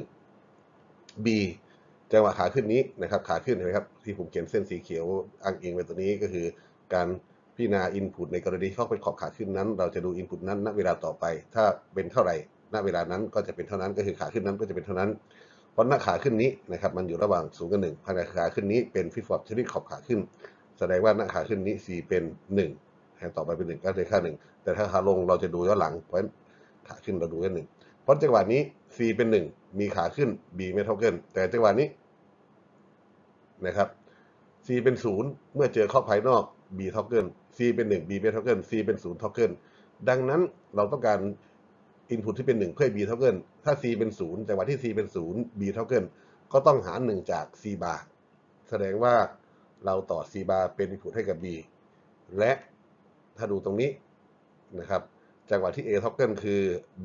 1 B จังหวะขาขึ้นนี้นะครับขาขึ้นเห็นไหมครับที่ผมเขียนเส้นสีเขียวอ้างอิงไว้ตัวนี้ก็คือการพิจารณา input ในกรณีเข้าไปขอบขาขึ้นนั้นเราจะดู input นั้นณเวลาต่อไปถ้าเป็นเท่าไหร่ณเวลานั้นก็จะเป็นเท่านั้นก็คือขาขึ้นนั้นก็จะเป็นเท่านั้นเพราะณขาขึ้นนี้นะครับมันอยู่ระหว่าง0กับ1ภายในขาขึ้นนี้เป็นฟิฟอร์ชนิดขอบขาขึ้นแสดงว่าณขาขึ้นนี้ C เป็น1ต่อไปเป็น1ก็เลยค่า1แต่ถ้าขาลงเราจะดูย้อนหลังเพราะขาขึ้นเราดูแค่1เพราะจังหวะนี้ C เป็น1มีขาขึ้น B ไม่เท่ากันแต่จังหวะนี้นะครับ C เป็น0เมื่อเจอข้อภายนอก B เท่ากัน C เป็น1 B ไม่เท่ากัน C เป็น0เท่ากันดังนั้นเราต้องการ input ที่เป็น1เพื่อ B เท่ากันถ้า C เป็น0จังหวะที่ C เป็น0 B เท่ากันก็ต้องหา1จาก C bar แสดงว่าเราต่อ C bar เป็น input ให้กับ B และถ้าดูตรงนี้นะครับจังหวะที่ A เท่ากันคือ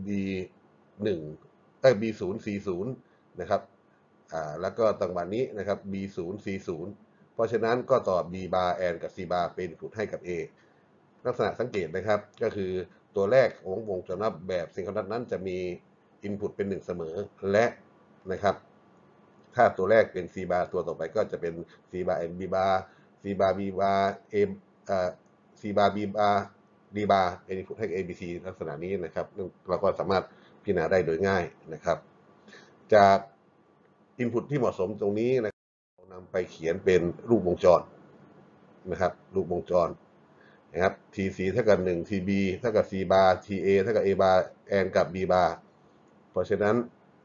B1 B0 C0 นะครับแล้วก็จังหวะนี้นะครับ B0 C0 เพราะฉะนั้นก็ต่อ B bar and กับ C bar เป็น input ให้กับ A ลักษณะสังเกตนะครับก็คือตัวแรกของวงจรนับแบบซิงโครนัสนั้นจะมี input เป็น1เสมอและนะครับถ้าตัวแรกเป็น C bar ตัวต่อไปก็จะเป็น C bar and B bar C bar B bar A C bar B bar D bar เป็น input ให้ ABC ลักษณะนี้นะครับเราก็สามารถพิจารณาได้โดยง่ายนะครับจาก input ที่เหมาะสมตรงนี้นะครับเรานำไปเขียนเป็นรูปวงจรนะครับรูปวงจรนะครับ TC เท่ากับ1 TB เท่ากับ C bar TA เท่ากับ A bar and กับ B bar เพราะฉะนั้น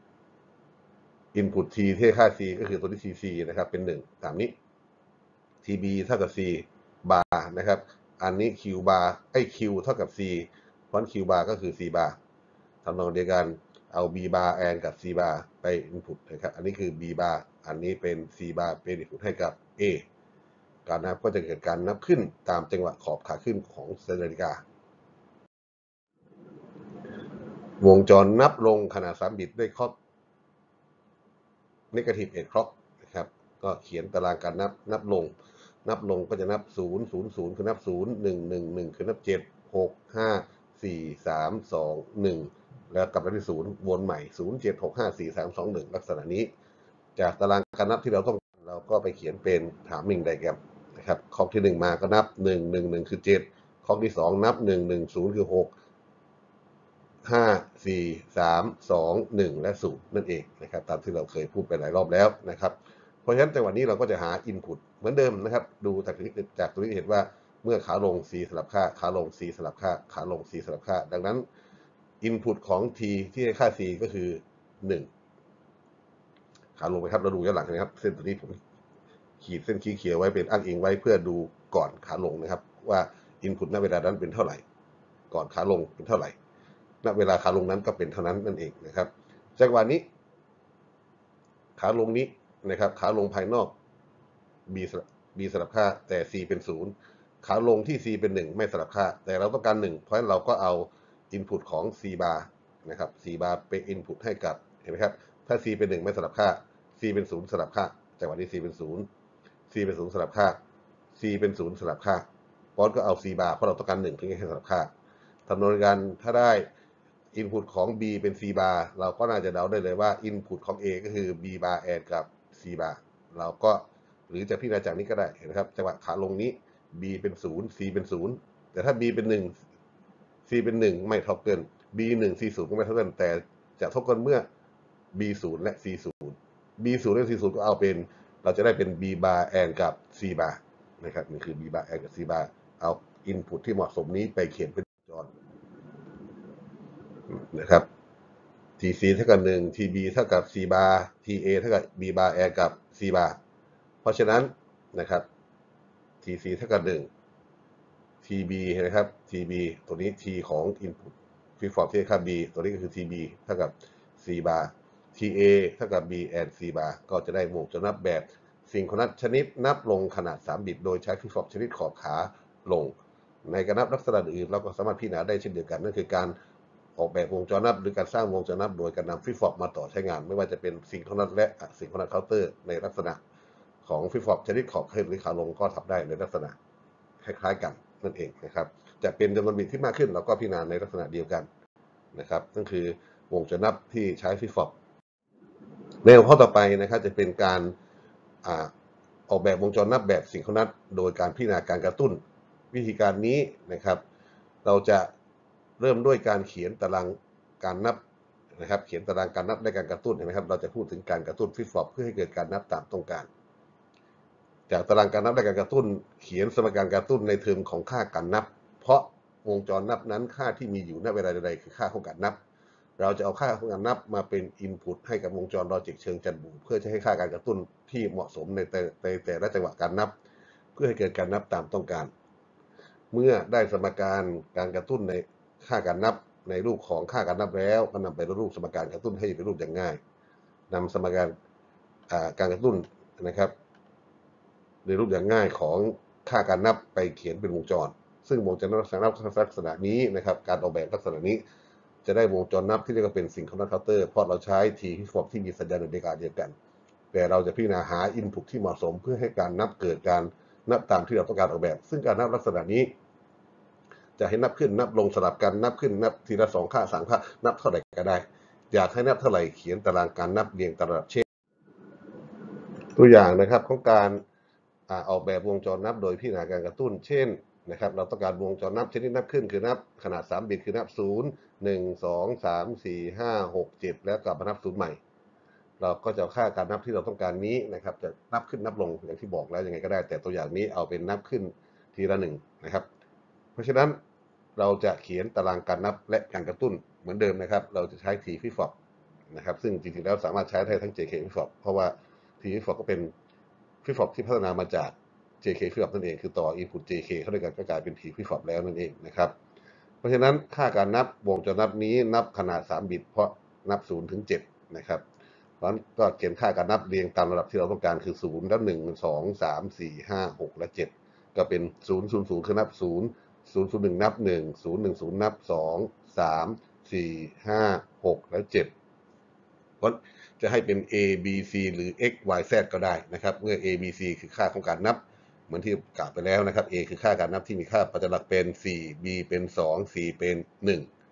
input T ที่ค่า C ก็คือตัวที่ CC นะครับเป็น1ตามนี้ TB เท่ากับ C bar นะครับอันนี้ Q bar Q เท่ากับ C เพราะ Q bar ก็คือ C bar ทำนองเดียวกันเอา B bar and กับ C bar ไป input นะครับอันนี้คือ B bar อันนี้เป็น C bar เป็น input ให้กับ A การนับก็จะเกิดการนับขึ้นตามจังหวะขอบขาขึ้นของสัญญาณนาฬิกาวงจรนับลงขนาด3บิตด้วยคล็อก negative 8 clock นะครับก็เขียนตารางการนับลงก็จะนับ0 0 0คือนับ0 1 1 1คือนับ7 6 5 4 3 2 1 แล้วกลับไปที่0วนใหม่0 7 6 5 4 3 2 1ลักษณะนี้จากตารางการนับที่เราก็ไปเขียนเป็นtiming diagram นะครับข้อที่1มาก็นับ1 1 1คือ7ข้อที่2นับ1 1 0คือ6 5 4 3 2 1และ0นั่นเองนะครับตามที่เราเคยพูดไปหลายรอบแล้วนะครับเพราะฉะนั้นในวันนี้เราก็จะหา input เหมือนเดิมนะครับดูจากตรงนี้เห็นว่าเมื่อขาลง c สลับค่าขาลง c สลับค่าขาลง c สลับค่าดังนั้น input ของ t ที่ให้ค่า c ก็คือ1ขาลงไปครับเราดูย้อนหลังนะครับเส้นตัวนี้ผมขีดเส้นเขียวไว้เป็นอ้างอิงไว้เพื่อดูก่อนขาลงนะครับว่า input ณเวลานั้นเป็นเท่าไหร่ก่อนขาลงเป็นเท่าไหร่ณเวลาขาลงนั้นก็เป็นเท่านั้นนั่นเองนะครับจังหวะนี้ขาลงนี้นะครับขาลงภายนอก b สลับค่าแต่ c เป็น0ขาลงที่ c เป็น1ไม่สลับค่าแต่เราต้องการ1เพราะฉะนั้นเราก็เอา input ของ c bar นะครับ c bar เป็น input ให้กับเห็นไหมครับถ้า c เป็น1ไม่สลับค่า c เป็น0สลับค่าจังหวะนี้ c เป็น0 c เป็น0สลับค่า c เป็น0สลับค่าปอนก็เอา c bar เพราะเราต้องการ1ถึงให้สลับค่าทำนวนการถ้าได้ input ของ b เป็น c bar เราก็น่าจะเดาได้เลยว่า input ของ a ก็คือ b bar and กับ c bar เราก็หรือจะพิจารณาจากนี้ก็ได้เห็นไหมครับจังหวะขาลงนี้ b เป็น0 c เป็น0แต่ถ้า b เป็น1 c เป็น1ไม่เท่ากัน b 1 c 0ก็ไม่เท่ากันแต่จะเท่ากันเมื่อ b 0และ c 0 b 0และ c 0ก็เอาเป็นเราจะได้เป็น b bar and กับ c bar นะครับนี่คือ b bar and กับ c bar เอา input ที่เหมาะสมนี้ไปเขียนเป็นจอนะครับ tc เท่ากับ1 tb เท่ากับ c bar ta เท่ากับ b bar and กับ c bar เพราะฉะนั้นนะครับ tc เท่ากับ1 tb นะครับ tb ตัวนี้ t ของ input ฟีฟอร์มที่ค่า b ตัวนี้ก็คือ tb เท่ากับ c bar ta เท่ากับ b and c bar ก็จะได้วงจรนับแบบซิงโครนัสชนิดนับลงขนาด3บิตโดยใช้ฟีฟอร์มชนิดขอบขาลงในการนับลักษณะอื่นเราก็สามารถพิจารณาได้เช่นเดียวกันนั่นคือการออกแบบวงจรนับหรือการสร้างวงจรนับโดยการนำฟีฟอร์มมาต่อใช้งานไม่ว่าจะเป็นซิงโครนัสและอะซิงโครนัสเคาน์เตอร์ในลักษณะของฟีฟอร์มชนิดขอบขึ้นหรือขาลงก็ทำได้ในลักษณะคล้ายๆกันนั่นเองนะครับจะเป็นจำนวนบิตที่มากขึ้นเราก็พิจารณาในลักษณะเดียวกันนะครับนั่นคือวงจรนับที่ใช้ฟีฟอร์มในหัวข้อต่อไปนะครับจะเป็นการออกแบบวงจรนับแบบซิงโครนัสโดยการพิจารณาการกระตุ้นวิธีการนี้นะครับเราจะเริ่มด้วยการเขียนตารางการนับนะครับเขียนตารางการนับและการกระตุ้นเห็นไหมครับเราจะพูดถึงการกระตุ้นฟีฟอร์มเพื่อให้เกิดการนับตามต้องการจากตารางการนับและการกระตุ้นเขียนสมการกระตุ้นในเทอมของค่าการนับเพราะวงจรนับนั้นค่าที่มีอยู่ณเวลาใดๆคือค่าของการนับเราจะเอาค่าของการนับมาเป็น input ให้กับวงจรลอจิกเชิงจันทร์บูเพื่อจะให้ค่าการกระตุ้นที่เหมาะสมในแต่ละจังหวะการนับเพื่อให้เกิดการนับตามต้องการเมื่อได้สมการการกระตุ้นในค่าการนับในรูปของค่าการนับแล้วก็นำไปรูปสมการกระตุ้นให้เป็นรูปอย่างง่ายนำสมการการกระตุ้นนะครับในรูปอย่างง่ายของค่าการนับไปเขียนเป็นวงจรซึ่งวงจรนับลักษณะนี้นะครับการออกแบบลักษณะนี้จะได้วงจรนับที่เรียกว่าเป็นซิงโครนัสเคาน์เตอร์เพราะเราใช้ทีฟีฟอร์มที่มีสัญญาณในการเดียวกันแต่เราจะพิจารณาหาอินพุตที่เหมาะสมเพื่อให้การนับเกิดการนับตามที่เราต้องการออกแบบซึ่งการนับลักษณะนี้จะให้นับขึ้นนับลงสลับกันนับขึ้นนับทีละ2ค่า3ค่านับเท่าไหร่ก็ได้อยากให้นับเท่าไหร่เขียนตารางการนับเรียงตามระดับเช่นตัวอย่างนะครับของการออกแบบวงจรนับโดยพิจารณาการกระตุ้นเช่นนะครับเราต้องการวงจรนับชนิดนับขึ้นคือนับขนาด3บิตคือนับ0 1 2 3 4 5 6 7แล้วกลับมานับ0ใหม่เราก็จะค่าการนับที่เราต้องการนี้นะครับจะนับขึ้นนับลงอย่างที่บอกแล้วยังไงก็ได้แต่ตัวอย่างนี้เอาเป็นนับขึ้นทีละ1นะครับเพราะฉะนั้นเราจะเขียนตารางการนับและการกระตุ้นเหมือนเดิมนะครับเราจะใช้ t flip-flop นะครับซึ่งจริงๆแล้วสามารถใช้ได้ทั้ง JK flip-flop เพราะว่า t flip-flop ก็เป็น flip-flop ที่พัฒนามาจาก JK flip-flop นั่นเองคือต่อ input JK เข้าด้วยกันก็กลายเป็น t flip-flop แล้วนั่นเองนะครับเพราะฉะนั้นค่าการนับวงจรนับนี้นับขนาด3บิตเพราะนับ0ถึง7นะครับเพราะฉะนั้นก็เขียนค่าการนับเรียงตามระดับที่เราต้องการคือ0แล้ว1 2 3 4 5 6และ7ก็เป็น0 0 0คือนับ0 0 0 1นับ1 0 1 0นับ2 3 4 5 6และ7เพราะจะให้เป็น a b c หรือ x y z ก็ได้นะครับเมื่อ a b c คือค่าของการนับเหมือนที่กล่าวไปแล้วนะครับ a คือค่าการนับที่มีค่าปัจจัยหลักเป็น4 b เป็น2 c เป็น1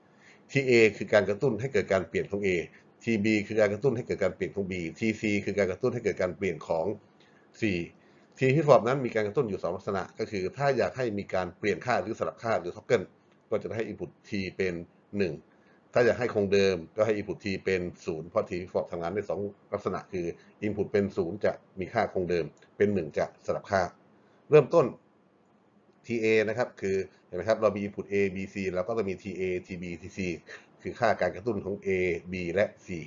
TA คือการกระตุ้นให้เกิดการเปลี่ยนของ A TB คือการกระตุ้นให้เกิดการเปลี่ยนของ B TC คือการกระตุ้นให้เกิดการเปลี่ยนของ C T flip-flop นั้นมีการกระตุ้นอยู่2ลักษณะก็คือถ้าอยากให้มีการเปลี่ยนค่าหรือสลับค่าหรือ toggle ก็จะให้ input T เป็น1ถ้าอยากให้คงเดิมก็ให้ input T เป็น0เพราะ T flip-flop ทำงานได้2ลักษณะคือ input เป็น0จะมีค่าคงเดิมเป็น1จะสลับค่าเริ่มต้น TA นะครับคือเห็นไหมครับเรามี input A B C แล้วก็จะมี TA TB TC คือค่าการกระตุ้นของ A B และ C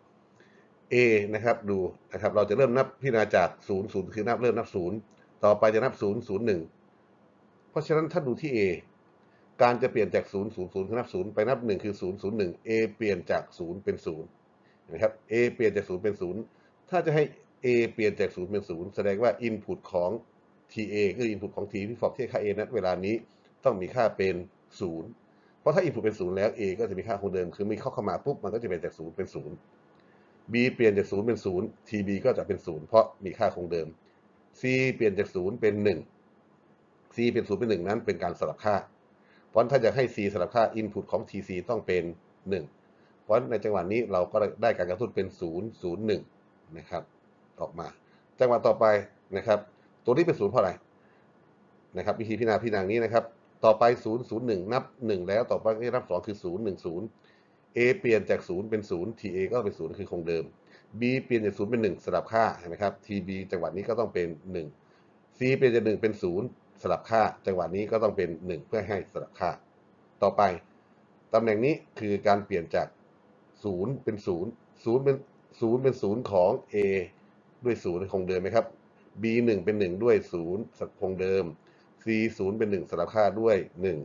A นะครับดูนะครับเราจะเริ่มนับพิจารณาจาก0 0คือเริ่มนับ0ต่อไปจะนับ0 0 1เพราะฉะนั้นถ้าดูที่ A การจะเปลี่ยนจาก0 0 0คือนับ0ไปนับ1คือ0 0 1 A เปลี่ยนจาก0เป็น0นะครับ A เปลี่ยนจาก0เป็น0ถ้าจะให้ A เปลี่ยนจาก0เป็น0แสดงว่า input ของ TA คือ input ของ T ที่ฟอกที่ค่า A นั้นเวลานี้ต้องมีค่าเป็น0เพราะถ้า input เป็น0แล้ว A ก็จะมีค่าคงเดิมคือมีเข้ามาปุ๊บมันก็จะเปลี่ยนจาก0เป็น0 B เปลี่ยนจาก0เป็น0 TB ก็จะเป็น0เพราะมีค่าคงเดิม C เปลี่ยนจาก0เป็น1 C เป็น0เป็น1นั้นเป็นการสลับค่าเพราะถ้าจะให้ C สลับค่า input ของ TC ต้องเป็น1เพราะในจังหวะนี้เราก็ได้การกระตุ้นเป็น0 0 1นะครับออกมาจังหวะต่อไปนะครับตัวนี้เป็น0เพราะอะไรนะครับวิธีพิจารณานี้นะครับต่อไป0 0 1นับ1แล้วต่อไปนับ2คือ0 1 0 A เปลี่ยนจาก0เป็น0 TA ก็เป็น0คือคงเดิม B เปลี่ยนจาก0เป็น1สลับค่าเห็นไหมครับ TB จังหวะนี้ก็ต้องเป็น1 C เปลี่ยนจาก1เป็น0สลับค่าจังหวะนี้ก็ต้องเป็น1เพื่อให้สลับค่าต่อไปตำแหน่งนี้คือการเปลี่ยนจาก0เป็น0 0เป็น0เป็น0ของ A ด้วย0คงเดิมไหมครับ B 1เป็น1ด้วย0คงเดิม C 0เป็น1สลับค่าด้วย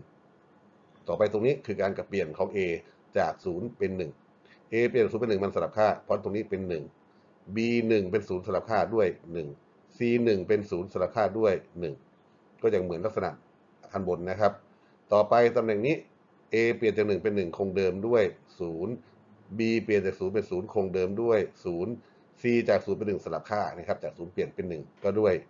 1ต่อไปตรงนี้คือการกระเปลี่ยนของ A จาก0เป็น1 A เปลี่ยน0เป็น1มันสลับค่าเพราะตรงนี้เป็น1 B 1เป็น0สลับค่าด้วย1 C 1เป็น0สลับค่าด้วย1ก็ยังเหมือนลักษณะอันบนนะครับต่อไปตำแหน่งนี้ A เปลี่ยนจาก1เป็น1คงเดิมด้วย0 B เปลี่ยนจาก0เป็น0คงเดิมด้วย0 C จาก0เป็น1สลับค่านะครับจาก0เปลี่ยนเป็น1ก็ด้วย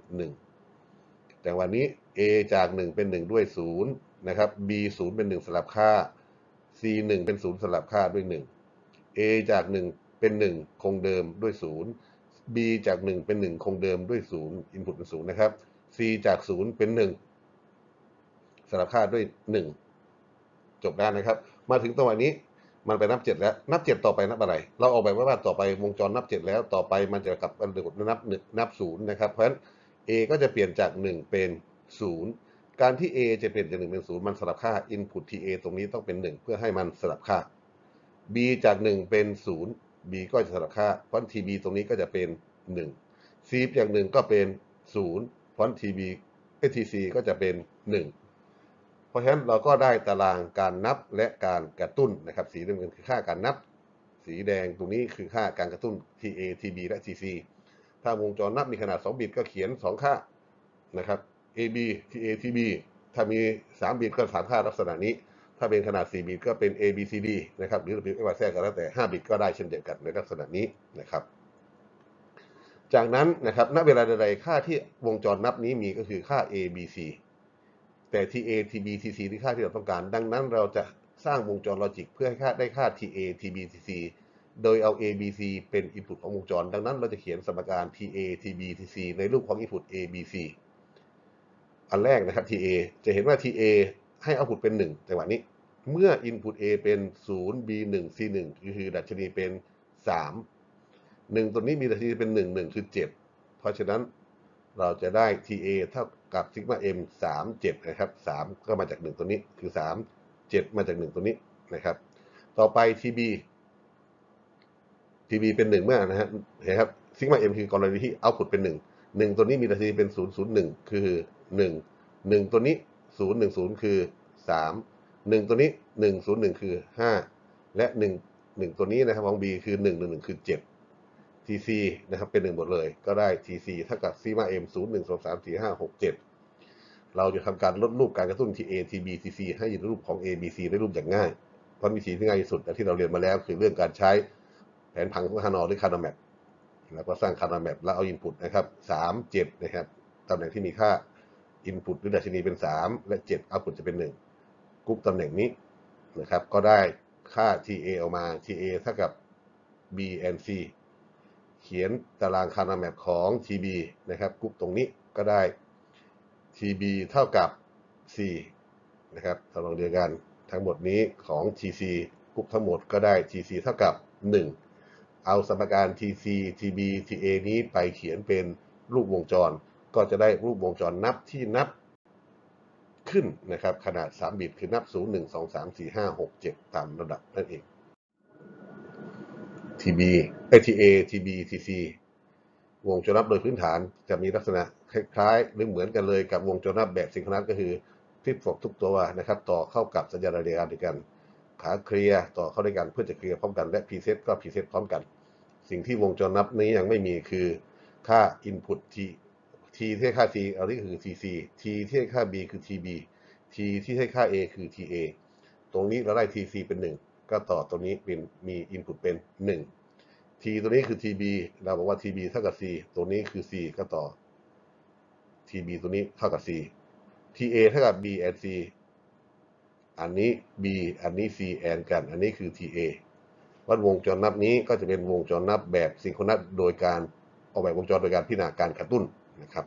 1แต่วันนี้ A จาก1เป็น1ด้วย0นะครับ B 0เป็น1สลับค่า C 1เป็น0สลับค่าด้วย1 A จาก1เป็น1คงเดิมด้วย0 B จาก1เป็น1คงเดิมด้วย0 input เป็น0นะครับ C จาก0เป็น1สลับค่าด้วย1จบแล้วนะครับมาถึงตรงนี้มันไปนับ7แล้วนับ7ต่อไปนับอะไรเราออกแบบว่าต่อไปวงจรนับ7แล้วต่อไปมันจะกลับกันนับ0นะครับเพราะฉะนั้น A ก็จะเปลี่ยนจาก1เป็น0การที่ A จะเปลี่ยนจาก1เป็น0มันสลับค่า input TA ตรงนี้ต้องเป็น1เพื่อให้มันสลับค่า B จาก1เป็น0 B ก็จะสลับค่าเพราะ TB ตรงนี้ก็จะเป็น1 C จาก1ก็เป็น0เพราะ TB TC ก็จะเป็น1เพราะฉะนั้นเราก็ได้ตารางการนับและการกระตุ้นนะครับสีน้ำเงินคือค่าการนับสีแดงตรงนี้คือค่าการกระตุ้น TA TB และ TC ถ้าวงจรนับมีขนาด2บิตก็เขียน2ค่านะครับ AB TA TB ถ้ามี3บิตก็3ค่าลักษณะนี้ถ้าเป็นขนาด4บิตก็เป็น A B C D นะครับหรือ WXYZ ก็แล้วแต่5บิตก็ได้เช่นเดียวกันในลักษณะนี้นะครับจากนั้นนะครับณเวลาใดๆค่าที่วงจรนับนี้มีก็คือค่า A B C แต่ TA TB TC ที่ค่าที่เราต้องการดังนั้นเราจะสร้างวงจรลอจิกเพื่อให้ได้ค่า TA TB TC โดยเอา A B C เป็น input ของวงจรดังนั้นเราจะเขียนสมการ TA TB TC ในรูปของ input A B C อันแรกนะครับ TA จะเห็นว่า TA ให้ output เป็น1จังหวะนี้เมื่อ input A เป็น0 B 1 C 1คือดัชนีเป็น3 1ตัวนี้มีดัชนีเป็น1 1คือ7เพราะฉะนั้นเราจะได้ TA เท่ากับซิกมา m 3 7นะครับ3ก็มาจาก1ตัวนี้คือ3 7มาจาก1ตัวนี้นะครับต่อไป TB เป็น1เมื่อนะฮะเห็นครับซิกมา m คือกรณีที่ output เป็น1ตัวนี้มีดัชนีเป็น0 0 1คือ1ตัวนี้0 1 0คือ3ตัวนี้1 0 1คือ5และ1ตัวนี้นะครับของ B คือ1 1 1คือ7 TC นะครับเป็น1หมดเลยก็ได้ TC เท่ากับซิกมา m 0 1 2 3 4 5 6 7เราจะทำการลดรูปการกระตุ้น TA TB TC ให้อยู่ในรูปของ ABC ได้รูปอย่างง่ายเพราะวิธีที่ง่ายที่สุดที่เราเรียนมาแล้วคือเรื่องการใช้แผนผังของฮานอหรือคาร์ดแมปแล้วก็สร้างคาร์ดแมปแล้วเอาอินพุตนะครับ3 7นะครับตำแหน่งที่มีค่าอินพุตหรือดัชนีเป็น3และ7เอาท์พุตจะเป็น1กรุ๊ปตำแหน่งนี้นะครับก็ได้ค่า TA ออกมา TA เท่ากับ B and C เขียนตารางคาร์แมปของ TB นะครับกรุ๊ปตรงนี้ก็ได้ TB เท่ากับ C นะครับทำนองเดียวกันทั้งหมดนี้ของ TC กรุ๊ปทั้งหมดก็ได้ TC เท่ากับ 1 เอาสมการ TC TB TA นี้ไปเขียนเป็นรูปวงจรก็จะได้รูปวงจรนับที่นับขึ้นนะครับขนาด3บิตคือนับ0 1 2 3 4 5 6 7ตามระดับนั่นเอง TB TA TB TC วงจรนับโดยพื้นฐานจะมีลักษณะคล้ายๆหรือเหมือนกันเลยกับวงจรนับแบบซิงโครนัสก็คือฟลิปฟลอปทุกตัวนะครับต่อเข้ากับสัญญาณเดียวกันขาเคลียร์ต่อเข้าด้วยกันเพื่อจะเคลียร์พร้อมกันและพรีเซตก็พรีเซตพร้อมกันสิ่งที่วงจรนับนี้ยังไม่มีคือค่า input T ที่ให้ค่า C เอาที่คือ TC T ที่ให้ค่า B คือ TB T ที่ให้ค่า A คือ TA ตรงนี้เราได้ TC เป็น1ก็ต่อตรงนี้เป็นมี input เป็น1 T ตัวนี้คือ TB เราบอกว่า TB เท่ากับ C ตัวนี้คือ C ก็ต่อ TB ตัวนี้เท่ากับ C TA เท่ากับ B and C อันนี้ B อันนี้ C and กันอันนี้คือ TA วัดวงจรนับนี้ก็จะเป็นวงจรนับแบบซิงโครนัสโดยการออกแบบวงจรโดยการพิจารณาการกระตุ้นนะครับ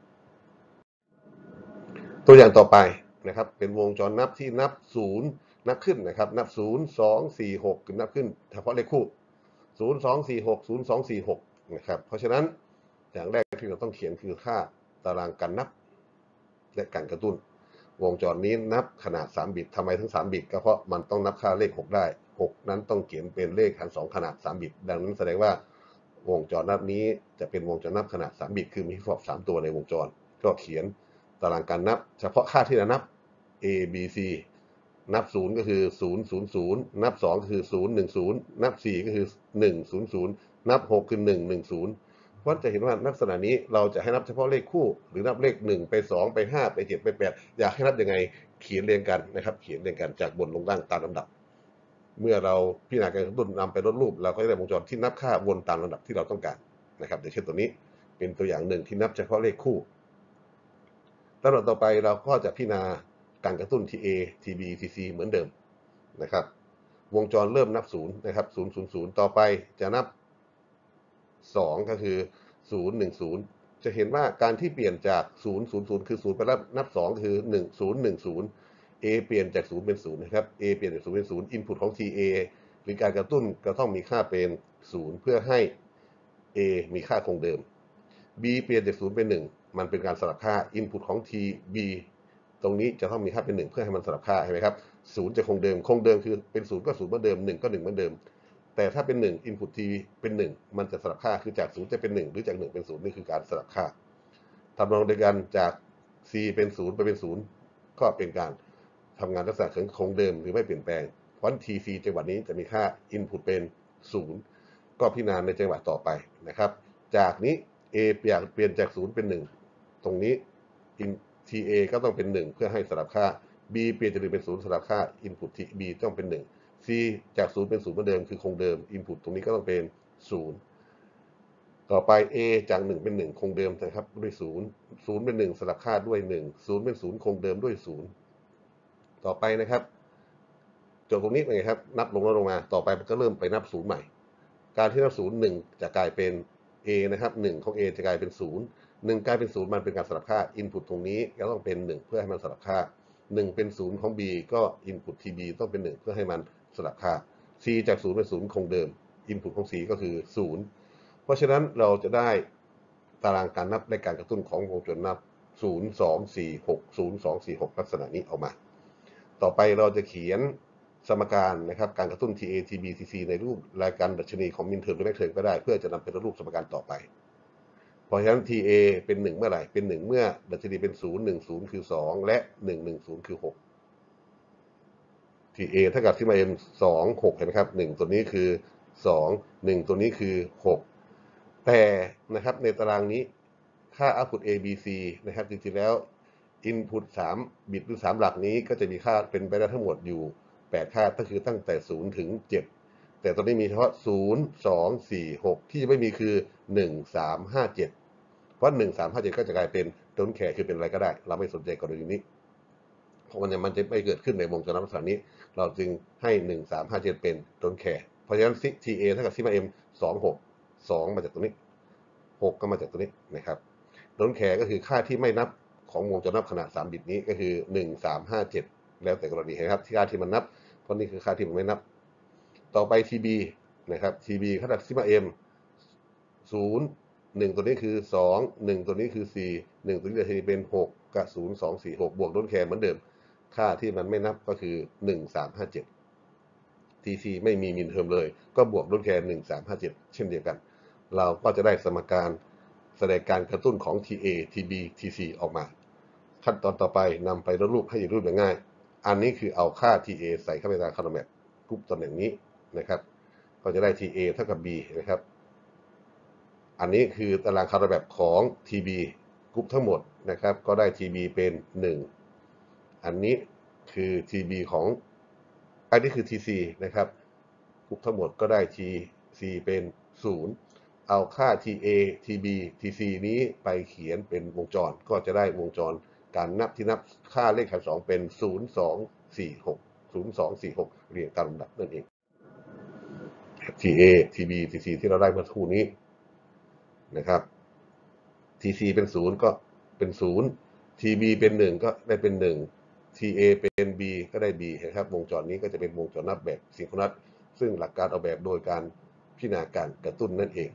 ตัวอย่างต่อไปนะครับเป็นวงจรนับที่นับ0นับขึ้นนะครับนับ0 2 4 6คือนับขึ้นเฉพาะเลขคู่0 2 4 6 0 2 4 6นะครับเพราะฉะนั้นอย่างแรกที่เราต้องเขียนคือค่าตารางการนับและการกระตุ้นวงจรนี้นับขนาด3บิตทำไมถึง3บิตก็เพราะมันต้องนับค่าเลข6ได้6นั้นต้องเขียนเป็นเลขหาร2ขนาด3บิตดังนั้นแสดงว่าวงจรนับนี้จะเป็นวงจรนับขนาด3บิตคือมีฟลอป3ตัวในวงจรก็เขียนตารางการนับเฉพาะค่าที่เรานับ A B C นับ0ก็คือ0 0 0นับ2ก็คือ0 1 0นับ4ก็คือ1 0 0นับ6คือ1 1 0เพราะจะเห็นว่าลักษณะนี้เราจะให้นับเฉพาะเลขคู่หรือนับเลข1ไป2ไป5ไป7ไป8อยากให้นับยังไงเขียนเรียงกันนะครับเขียนเรียงกันจากบนลงล่างตามลำดับเมื่อเราพิจารณาการกระตุ้นนำไปลดรูปเราก็จะได้วงจรที่นับค่าวนตามลำดับที่เราต้องการนะครับอย่างเช่นตัวนี้เป็นตัวอย่างหนึ่งที่นับเฉพาะเลขคู่ลำดับต่อไปเราก็จะพิจารณาการกระตุ้น TA TB TC เหมือนเดิมนะครับวงจรเริ่มนับ0นะครับ0 0 0ต่อไปจะนับ2ก็คือ0 1 0จะเห็นว่าการที่เปลี่ยนจาก0 0 0คือ0ไปแล้วนับ2คือ1 0 1 0 A เปลี่ยนจาก0เป็น0นะครับ A เปลี่ยนจาก0เป็น0 input ของ TA หรือการกระตุ้นก็ต้องมีค่าเป็น0เพื่อให้ A มีค่าคงเดิม B เปลี่ยนจาก0เป็น1มันเป็นการสลับค่า input ของ TB ตรงนี้จะต้องมีค่าเป็น1เพื่อให้มันสลับค่าใช่ไหมครับ0จะคงเดิมคือเป็น0ก็0เหมือนเดิม1ก็1เหมือนเดิมแต่ถ้าเป็น1 input T เป็น1มันจะสลับค่าคือจาก0จะเป็น1หรือจาก1เป็น0นี่คือการสลับค่าทำนองเดียวกันจาก C เป็น0ไปเป็น0ก็เป็นการทำงานลักษณะคงเดิมหรือไม่เปลี่ยนแปลงเพราะ TC จังหวะนี้จะมีค่า input เป็น0ก็พิจารณาในจังหวะต่อไปนะครับจากนี้ A เปลี่ยนจาก0เป็น1ตรงนี้ TA ก็ต้องเป็น1เพื่อให้สลับค่า B เปลี่ยนจาก1เป็น0สลับค่า input B ต้องเป็น1 C จาก0เป็น0เหมือนเดิมคือคงเดิม input ตรงนี้ก็ต้องเป็น0ต่อไป A จาก1เป็น1คงเดิมนะครับด้วย0เป็น1สลับค่าด้วย1 0เป็น0คงเดิมด้วย0ต่อไปนะครับจบตรงนี้เป็นไงครับนับลงมาต่อไปมันก็เริ่มไปนับ0ใหม่การที่นับ0 1จะกลายเป็น A นะครับ1ของ A จะกลายเป็น0 1กลายเป็น0มันเป็นการสลับค่า input ตรงนี้ก็ต้องเป็น1เพื่อให้มันสลับค่า1เป็น0ของ B ก็ input TB ต้องเป็น1เพื่อให้มันสลับค่า C จาก0เป็น0คงเดิม input ของ C ก็คือ0เพราะฉะนั้นเราจะได้ตารางการนับในการกระตุ้นของวงจรนับ0 2 4 6 0 2 4 6ลักษณะนี้ออกมาต่อไปเราจะเขียนสมการนะครับการกระตุ้น TA TB TC ในรูปรายการดัชนีของมินเทอร์หรือแมกเทอร์ก็ได้เพื่อจะนำเป็นรูปสมการต่อไปเพราะฉะนั้น TA เป็น1เมื่อไหร่เป็น1เมื่อดัชนีเป็น0 1 0คือ2และ1 1 0คือ6 TA เท่ากับที่มา m 2 6เห็นไหมครับ1ตัวนี้คือ2 1ตัวนี้คือ6แต่นะครับในตารางนี้ค่า output ABC นะครับจริงๆแล้ว input 3บิตหรือ3หลักนี้ก็จะมีค่าเป็นไปได้ทั้งหมดอยู่8ค่าก็คือตั้งแต่0ถึง7แต่ตอนนี้มีเฉพาะ0 2 4 6ที่ไม่มีคือ1 3 5 7เพราะ1 3 5 7ก็จะกลายเป็นต้นแขคือเป็นอะไรก็ได้เราไม่สนใจกรณีนี้เพราะมันจะไม่เกิดขึ้นในวงจรนับลักษณะนี้เราจึงให้1357เป็นdon't careเพราะฉะนั้น TA เท่ากับซิกมา m 2 มาจากตรงนี้6ก็มาจากตรงนี้นะครับdon't careก็คือค่าที่ไม่นับของวงจรนับขนาด3บิตนี้ก็คือ1357แล้วแต่กรณีนะครับที่ค่าที่มันนับเพราะนี่คือค่าที่มันไม่นับต่อไป TB นะครับ TB เท่ากับซิกมา m 0 1ตัวนี้คือ2 1ตัวนี้คือ4 1ตัวนี้จะเป็น6กับ0 2 4 6บวกdon't careเหมือนเดิมค่าที่มันไม่นับก็คือ1357 TC ไม่มีมินเทอมเลยก็บวกdon't care1357เช่นเดียวกันเราก็จะได้สมการแสดงการกระตุ้นของ TA TB TC ออกมาขั้นตอนต่อไปนำไปลดรูปให้รูปอย่างง่ายอันนี้คือเอาค่า TA ใส่เข้าไปในคาร์โนแมปกรุ๊ปตำแหน่งนี้นะครับก็จะได้ TA เท่ากับ B นะครับอันนี้คือตารางคาร์โนแมปของ TB กรุ๊ปทั้งหมดนะครับก็ได้ TB เป็น1อันนี้คือ TB ของอันนี้คือ TC นะครับกรุ๊ปทั้งหมดก็ได้ TC เป็น0เอาค่า TA TB TC นี้ไปเขียนเป็นวงจรก็จะได้วงจรการนับที่นับค่าเลขฐาน2เป็น0246 เรียงตามลำดับนั่นเอง TA TB TC ที่เราได้เมื่อสักครู่นี้นะครับ TC เป็น0ก็เป็น0 TB เป็น1ก็ได้เป็น1 TA เป็น B ก็ได้ B นะครับวงจรนี้ก็จะเป็นวงจรนับแบบซิงโครนัสซึ่งหลักการออกแบบโดยการพิจารณาการกระตุ้นนั่นเอง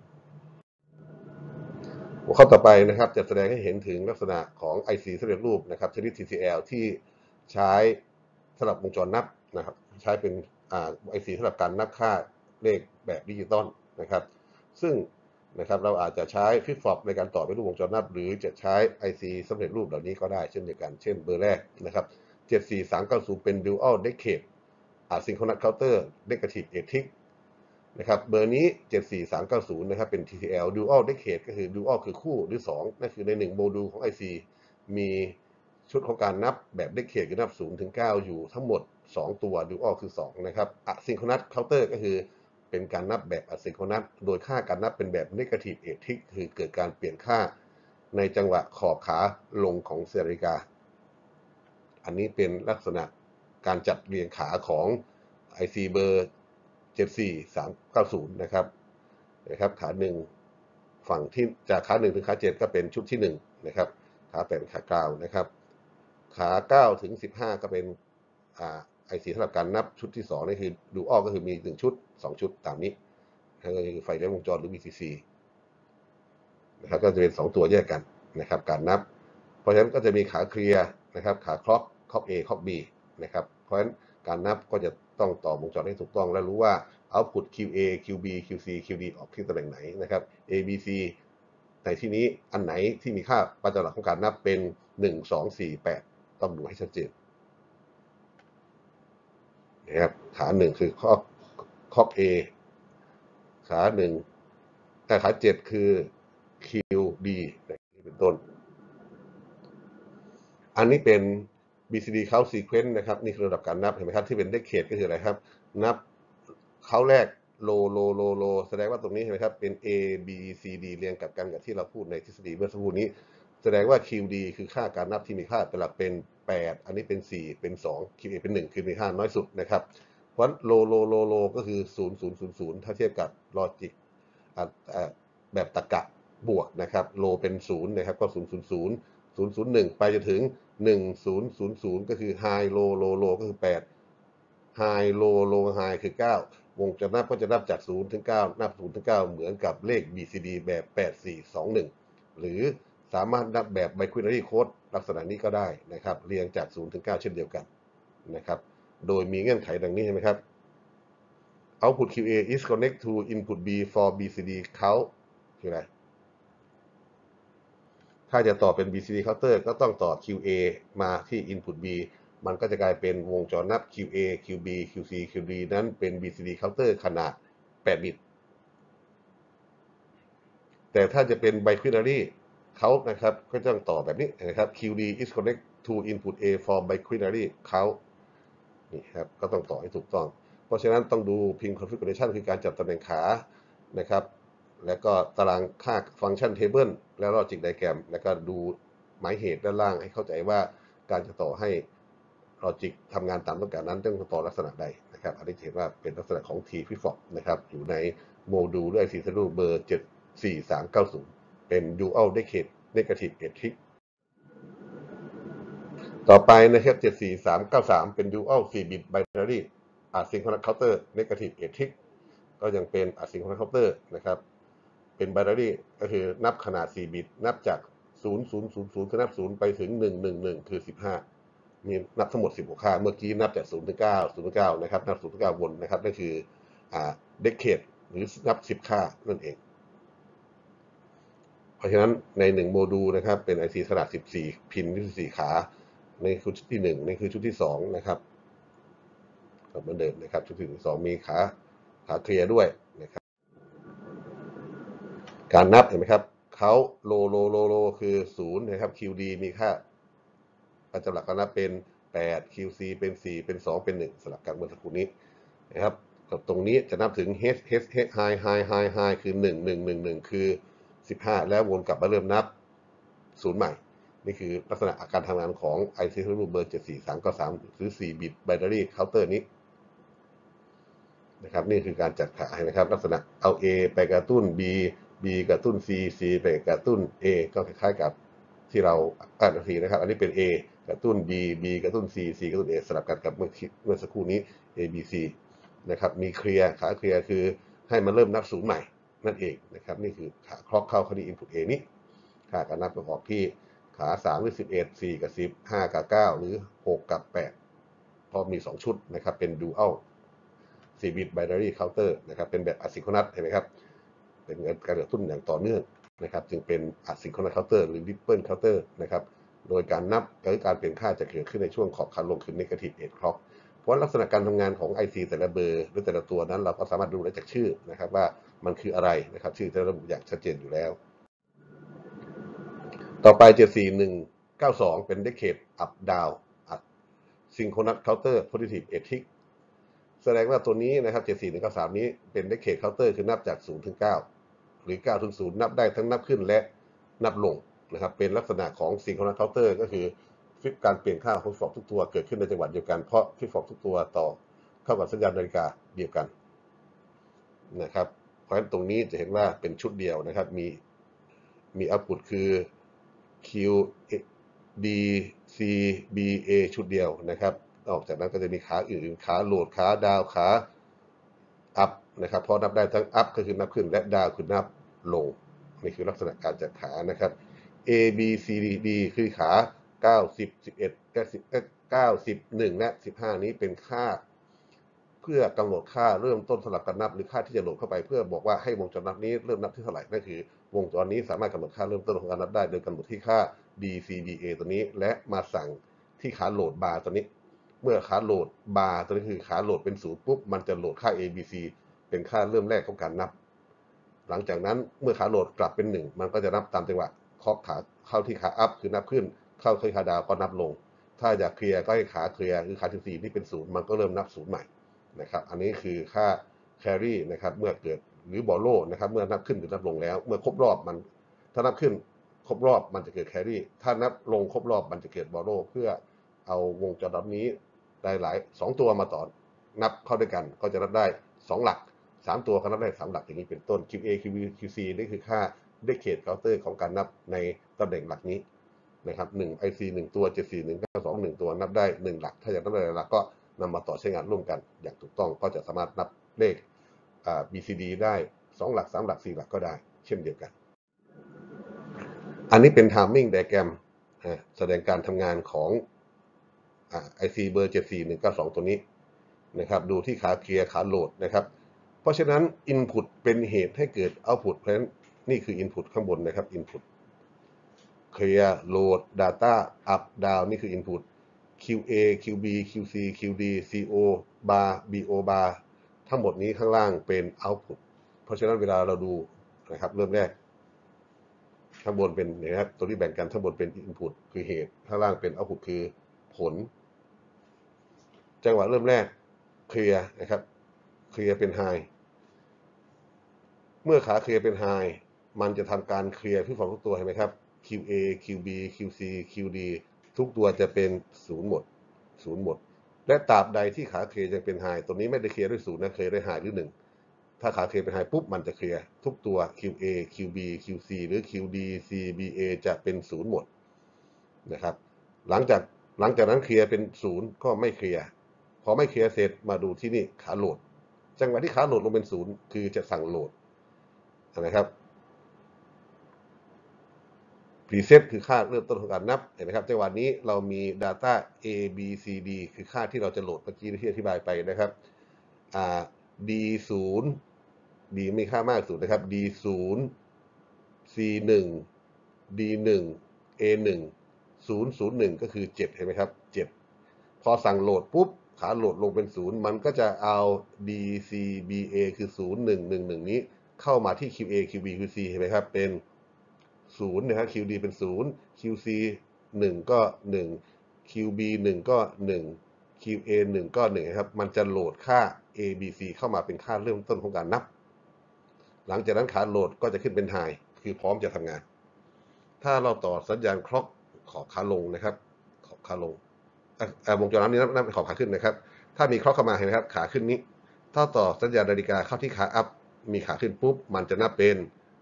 หัวข้อต่อไปนะครับจะแสดงให้เห็นถึงลักษณะของ IC สำเร็จรูปนะครับชนิด TCL ที่ใช้สำหรับวงจรนับนะครับใช้เป็นIC สำหรับการนับค่าเลขแบบดิจิตอลนะครับซึ่งนะครับเราอาจจะใช้ฟิปฟอปในการต่อเป็นรูปวงจรนับหรือจะใช้ IC สำเร็จรูปเหล่านี้ก็ได้เช่นเดียวกันเช่นเบอร์แรกนะครับ74390เป็น Dual Decade Asynchronous Counter Negative ATIC นะครับเบอร์นี้74390นะครับเป็น TCL Dual Decade ก็คือ Dual คือคู่หรือ2นั่นคือใน1โมดูลของ IC มีชุดของการนับแบบ Decade คือนับ0ถึง9อยู่ทั้งหมด2ตัว Dual คือ2นะครับ Asynchronous Counter ก็คือเป็นการนับแบบ Asynchronous โดยค่าการนับเป็นแบบ Negative ATIC คือเกิดการเปลี่ยนค่าในจังหวะขอบขาลงของนาฬิกาอันนี้เป็นลักษณะการจัดเรียงขาของ IC เบอร์74390นะครับขา1ฝั่งที่จากขา1ถึงขา7ก็เป็นชุดที่1นะครับขา8เป็นขา9นะครับขา9ถึง15ก็เป็นIC สำหรับการนับชุดที่2นี่คือดูออกก็คือมี1ชุด2ชุดตามนี้ก็คือไฟเลี้ยงวงจรหรือ VCC นะครับก็จะเป็น2ตัวแยกกันนะครับการนับเพราะฉะนั้นก็จะมีขาเคลียร์นะครับขาคล็อกA คล็อก B นะครับเพราะฉะนั้นการนับก็จะต้องต่อวงจรให้ถูกต้องและรู้ว่า output QA QB QC QD ออกที่ตำแหน่งไหนนะครับ ABC ในที่นี้อันไหนที่มีค่าประจำหลักของการนับเป็น1 2 4 8ต้องดูให้ชัดเจนนะครับขา1คือคล็อก A ขา1แต่ขา7คือ QD เป็นต้นอันนี้เป็น BCD count sequence นะครับนี่คือระดับการนับเห็นไหมครับที่เป็น decade ก็คืออะไรครับนับเขาแรก โลแสดงว่าตรงนี้เห็นไหมครับเป็น A B C D เรียงกับกันกับที่เราพูดในทฤษฎีเมื่อสักครู่นี้แสดงว่า QD คือค่าการนับที่มีค่าเป็นหลักเป็น8อันนี้เป็น4เป็น2 QA เป็น1คือมีค่าน้อยสุดนะครับเพราะโลก็คือ0000ถ้าเทียบกับลอจิกแบบตรรกะบวกนะครับโลเป็น0นะครับก็001ไปจนถึง1000ก็คือ high low ก็คือ8 high low high คือ9วงจรนับก็จะนับจาก0ถึง9นับ0ถึง9เหมือนกับเลข BCD แบบ8421หรือสามารถนับแบบ binary code ลักษณะนี้ก็ได้นะครับเรียงจาก0ถึง9เช่นเดียวกันนะครับโดยมีเงื่อนไขดังนี้ใช่ไหมครับ output QA is connect to input B for BCD count คืออะไรถ้าจะต่อเป็น BCD counter ก็ต้องต่อ QA มาที่ input B มันก็จะกลายเป็นวงจรนับ QA QB QC QD นั้นเป็น BCD counter ขนาด8บิตแต่ถ้าจะเป็น binary count นะครับก็ต้องต่อแบบนี้นะครับ QD is connect to input A for binary count นี่ครับก็ต้องต่อให้ถูกต้องเพราะฉะนั้นต้องดู pin configuration คือการจัดตำแหน่งขานะครับแล้วก็ตารางค่าฟังก์ชัน table แล้ว logic diagram แล้วก็ดูหมายเหตุด้านล่างให้เข้าใจว่าการจะต่อให้ลอจิกทำงานตามต้องการนั้นต้องต่อลักษณะใดนะครับอันนี้เห็นว่าเป็นลักษณะของ T flip flop นะครับอยู่ในโมดูลด้วย IC รุ่นเบอร์74390เป็น Dual Decade Negative Gate Trick ต่อไปนะครับ74393เป็น Dual 4-bit Binary Asynchronous Counter Negative Gate Trick ก็ยังเป็น Asynchronous Counter นะครับเป็น Binary ก็คือนับขนาด4บิตนับจาก0000คือนับ0ไปถึง111คือ15มีนับทั้งหมด16ค่าเมื่อกี้นับจาก0ถึง9 0ถึง9นะครับนับ0ถึง9วนนะครับนั่นคือdecade หรือนับ10ค่านั่นเองเพราะฉะนั้นใน1โมดูลนะครับเป็น IC ขนาด14พิน24ขาในชุดที่1นี่คือชุดที่2นะครับเหมือนเดิมนะครับชุดที่2มีขาเคลียร์ด้วยนะครับการนับเห็นไหมครับเขาโลคือ0นะครับ QD มีค่าประจำหลักก็นับเป็น8 QC เป็น4เป็น2เป็น1สลับกันเมื่อสักครู่นี้นะครับกับตรงนี้จะนับถึง H high คือ1111คือ15แล้ววนกลับมาเริ่มนับ0ใหม่นี่คือลักษณะอาการทำงานของ IC รุ่นเบอร์74393หรือ4 bit binary counter นี้นะครับนี่คือการจัดขาให้นะครับลักษณะเอา A ไปกระตุ้น B กระตุ้น C ไปกระตุ้น A ก็คล้ายๆกับที่เราอ่านทีนะครับอันนี้เป็น A กระตุ้น B กระตุ้น C กระตุ้น A สลับกันกับเมื่อสักครู่นี้ A B C นะครับมีเคลียร์ขาเคลียร์คือให้มันเริ่มนับศูนย์ใหม่นั่นเองนะครับนี่คือขาคล็อกเข้าคดี input A นี้ค่าการนับประกอบที่ขา3หรือ11 4กับ10 5กับ9หรือ6กับ8พอมี2ชุดนะครับเป็น dual 4-bit binary counter นะครับเป็นแบบ asynchronous เห็นไหมครับเป็นการกระตุ้นอย่างต่อเนื่องนะครับจึงเป็น asynchronous counter หรือ ripple counter นะครับโดยการนับหรือการเปลี่ยนค่าจะเกิดขึ้นในช่วงขอบขาลงคือ negative 8 clock เพราะลักษณะการทำงานของ IC แต่ละเบอร์หรือแต่ละตัวนั้นเราก็สามารถดูได้จากชื่อนะครับว่ามันคืออะไรนะครับชื่อจะระบุอย่างชัดเจนอยู่แล้วต่อไป74192เป็น decade up down synchronous counter positive 8 tick แสดงว่าตัวนี้นะครับ74193นี้เป็น decade counter คือนับจาก0ถึง9หรือ9ถึง0นับได้ทั้งนับขึ้นและนับลงนะครับเป็นลักษณะของ synchronous counter ก็คือการเปลี่ยนค่าของฟลอปทุกตัวเกิดขึ้นในจังหวะเดียวกันเพราะฟลอปทุกตัวต่อเข้ากับสัญญาณนาฬิกาเดียวกันนะครับเพราะฉะนั้นตรงนี้จะเห็นว่าเป็นชุดเดียวนะครับมีเอาต์พุตคือ Q D C B A ชุดเดียวนะครับออกจากนั้นก็จะมีขาอื่นขาโหลดขาดาวขาอัพนะครับพอนับได้ทั้งอัพก็คือนับขึ้นและดาวคือนับลงนี่คือลักษณะการจัดขานะครับ A B C D คือขา90 11 90 1และ15นี้เป็นค่าเพื่อกำหนดค่าเริ่มต้นสลับกันนับหรือค่าที่จะโหลดเข้าไปเพื่อบอกว่าให้วงจรนับนี้เริ่มนับที่เท่าไหร่นั่นคือวงจรนี้สามารถกำหนดค่าเริ่มต้นของการนับได้โดยกำหนดที่ค่า DCBA ตัวนี้และมาสั่งที่ขาโหลดบาร์ตัวนี้เมื่อขาโหลดบาร์ตัวนี้คือขาโหลดเป็น0ปุ๊บมันจะโหลดค่า ABC เป็นค่าเริ่มแรกของการนับหลังจากนั้นเมื่อขาโหลดกลับเป็น1มันก็จะนับตามจังหวะเคาะขาเข้าที่ขาอัพคือนับขึ้นเข้าที่ขาดาวก็นับลงถ้าอยากเคลียร์ก็ให้ขาเคลียร์คือขา14ที่เป็น0มันก็เริ่มนับ0ใหม่นะครับอันนี้คือค่า carry นะครับเมื่อเกิดหรือบอลโล่นะครับเมื่อนับขึ้นหรือนับลงแล้วเมื่อครบรอบมันถ้านับขึ้นครบรอบมันจะเกิด carry ถ้านับลงครบรอบมันจะเกิดบอลโล่เพื่อเอาวงจรนับนี้ได้หลาย2ตัวมาต่อนับเข้าด้วยกันก็จะนับได้2หลัก3ตัวก็นับได้3หลักอย่างนี้เป็นต้น QA QB QC นี่คือค่า decade counter ของการนับในตำแหน่งหลักนี้นะครับ1 IC 1ตัว74192 1ตัวนับได้1หลักถ้าอยากนับได้หลักก็นำมาต่อใช้งานร่วมกันอย่างถูกต้องก็จะสามารถนับเลขBCD ได้2หลัก3หลัก4หลักก็ได้เช่นเดียวกันอันนี้เป็น timing diagram แสดงการทำงานของIC เบอร์74192ตัวนี้นะครับดูที่ขาเคลียร์ขาโหลดนะครับเพราะฉะนั้น input เป็นเหตุให้เกิด output เพราะฉะนั้นนี่คือ input ข้างบนนะครับ input clear load data up down นี่คือ input QA QB QC QD CO bar BO bar ทั้งหมดนี้ข้างล่างเป็น output เพราะฉะนั้นเวลาเราดูนะครับเริ่มแรกข้างบนเป็นนะครับตัวที่แบ่งกันข้างบนเป็น input คือเหตุข้างล่างเป็น output คือผลจังหวะเริ่มแรกเคลียร์นะครับเคลียร์เป็น high เมื่อขาเคลียร์เป็น high มันจะทำการเคลียร์ที่ฝั่งทุกตัวเห็นไหมครับ QA QB QC QD ทุกตัวจะเป็น0หมด 0หมดและตราบใดที่ขาเคลียร์ยังเป็นไฮตัวนี้ไม่ได้เคลียร์ด้วย0นะเคลียร์ด้วยไฮหรือ1ถ้าขาเคลียร์เป็นไฮปุ๊บมันจะเคลียร์ทุกตัว QA QB QC หรือ QD CBA จะเป็น0หมดนะครับหลังจากนั้นเคลียร์เป็น0ก็ไม่เคลียร์พอไม่เคลียร์เสร็จมาดูที่นี่ขาโหลดจังหวะที่ขาโหลดลงเป็น0คือจะสั่งโหลดนะครับpreset คือค่าเริ่มต้นของการนับเห็นไหมครับจังหวะนี้เรามี data A B C D คือค่าที่เราจะโหลดเมื่อกี้ที่อธิบายไปนะครับD 0 D มีค่ามากสุดนะครับ D 0 C 1 D 1 A 1 0 0 1ก็คือ7เห็นไหมครับ7พอสั่งโหลดปุ๊บขาโหลดลงเป็น0มันก็จะเอา D C B A คือ0 1 1 1นี้เข้ามาที่ QA QB QC เห็นไหมครับเป็น0นะครับ QD เป็น0 QC 1ก็1 QB 1ก็1 QA 1ก็1ครับมันจะโหลดค่า ABC เข้ามาเป็นค่าเริ่มต้นของการนับหลังจากนั้นขาโหลดก็จะขึ้นเป็นไฮคือพร้อมจะทำงานถ้าเราต่อสัญญาณคล็อกขอบขาลงนะครับขอบขาลงวงจรนี้นับเป็นขอบขาขึ้นนะครับถ้ามีคล็อกเข้ามาเห็นไหมครับขาขึ้นนี้ถ้าต่อสัญญาณนาฬิกาเข้าที่ขาอัพมีขาขึ้นปุ๊บมันจะนับเป็น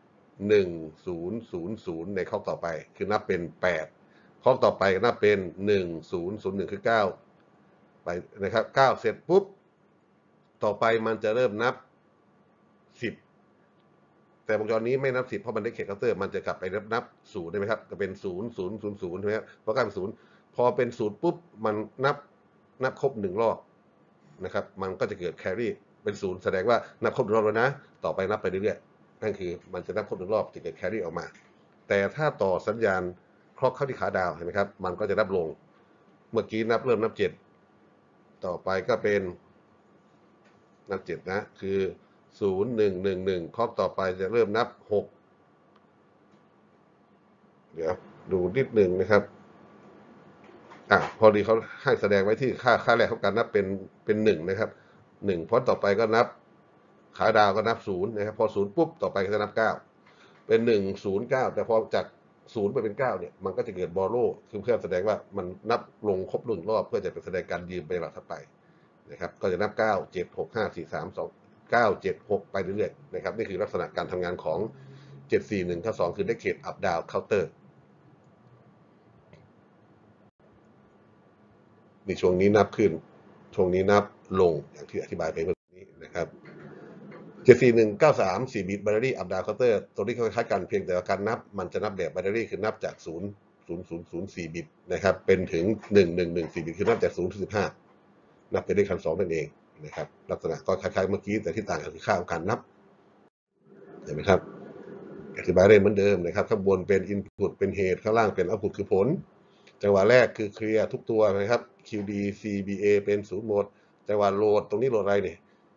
1000ในคล็อกต่อไปคือนับเป็น8คล็อกต่อไปนับเป็น1001คือ9ไปนะครับ9เสร็จปุ๊บต่อไปมันจะเริ่มนับ10แต่วงจรนี้ไม่นับ10เพราะมันได้เคาน์เตอร์มันจะกลับไปนับ0ได้ไหมครับก็เป็น0000ใช่ไหมครับพอกลายเป็น0พอเป็น0ปุ๊บมันนับครบ1รอบนะครับมันก็จะเกิดแครี่เป็น0แสดงว่านับครบ1รอบแล้วนะต่อไปนับไปเรื่อยๆนั่นคือมันจะนับครบ1รอบจะเกิดแครี่ออกมาแต่ถ้าต่อสัญญาณคล็อกเข้าที่ขาดาวเห็นไหมครับมันก็จะนับลงเมื่อกี้เริ่มนับ7ต่อไปก็เป็นนับ7นะคือ0111คล็อกต่อไปจะเริ่มนับ6เดี๋ยวดูนิดหนึ่งนะครับพอดีเขาให้แสดงไว้ที่ค่าแรกของการนับเป็น1นะครับ1พอต่อไปก็นับขาดาวก็นับ0นะครับพอ0ปุ๊บต่อไปก็จะนับ9เป็น109แต่พอจาก0ไปเป็น9เนี่ยมันก็จะเกิดบอโลคือเพื่อแสดงว่ามันนับลงครบ1รอบเพื่อจะเป็นแสดงการยืมไปหลักถัดไปนะครับก็จะนับ9 7 6 5 4 3 2 9 7 6ไปเรื่อยๆนะครับนี่คือลักษณะการทำงานของ741ข้อ2คือได้เขตอัพดาวเคาน์เตอร์ในช่วงนี้นับขึ้นช่วงนี้นับลงอย่างที่อธิบายไปเมื่อกี้นะครับ74193 4บิต binary up down counter ตัวนี้คล้ายๆกันเพียงแต่ว่าการนับมันจะนับแบบ binary คือนับจาก0 บิตนะครับเป็นถึง1 4บิตคือนับจาก0ถึง15นับไปด้วยคัน2นั่นเองนะครับลักษณะก็คล้ายๆเมื่อกี้แต่ที่ต่างกันคือค่าของการนับเห็นไหมครับอธิบายได้เหมือนเดิมนะครับข้างบนเป็น input เป็นเหตุข้างล่างเป็น output คือผลจังหวะแรกคือเคลียร์ทุกตัวนะครับ QD CBA เป็น0หมดจังหวะโหลดตรงนี้โหลดอะไรเนี่ย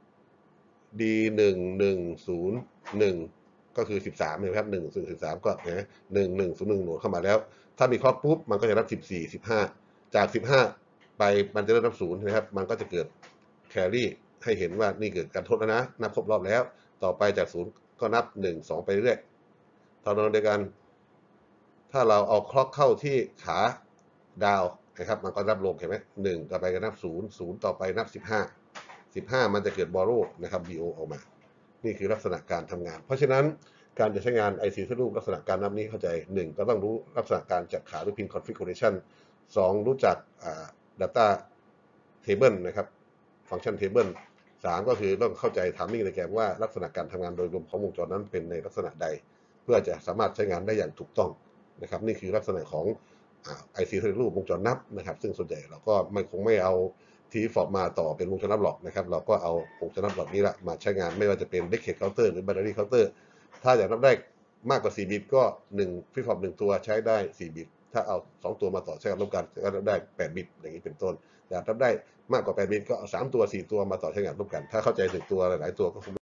D1101ก็คือ13นะครับ113ก็นะ1101โหลดเข้ามาแล้วถ้ามีครอบปุ๊บมันก็จะนับ14 15จาก15ไปมันจะเริ่มนับ0นะครับมันก็จะเกิดแครี่ให้เห็นว่านี่เกิดการทดแล้วนะนับครบรอบแล้วต่อไปจาก0ก็นับ1 2ไปเรื่อยตอนนั้นเดียวกันถ้าเราเอาคล็อกเข้าที่ขาดาวนะครับมันก็นับลงเห็นไหม1ต่อไปก็นับ0ต่อไปนับ15มันจะเกิดบอโรนะครับ BO ออกมานี่คือลักษณะการทำงานเพราะฉะนั้นการจะใช้งาน IC สรูปลักษณะการนับนี้เข้าใจ1ก็ต้องรู้ลักษณะการจัดขาด้วย pin configuration 2รู้จักdata table นะครับ function table 3ก็คือต้องเข้าใจ timing ในแกนว่าลักษณะการทำงานโดยรวมของวงจรนั้นเป็นในลักษณะใดเพื่อจะสามารถใช้งานได้อย่างถูกต้องนะครับนี่คือลักษณะของIC สรูปวงจรนับนะครับซึ่งส่วนใหญ่เราก็คงไม่เอาที่ฟอร์มมาต่อเป็นวงจรนับหลอกนะครับเราก็เอาวงจรนับหลอกนี้ละมาใช้งานไม่ว่าจะเป็น Decade Counter หรือ Binary Counter ถ้าอยากนับได้มากกว่า4บิตก็1ฟลิปฟลอป1ตัวใช้ได้4บิตถ้าเอา2ตัวมาต่อใช้กันร่วมกันก็ได้8บิตอย่างนี้เป็นต้นอยากนับได้มากกว่า8บิตก็เอา3ตัว4ตัวมาต่อใช้งานร่วมกันถ้าเข้าใจ1ตัวหลายๆตัวก็คง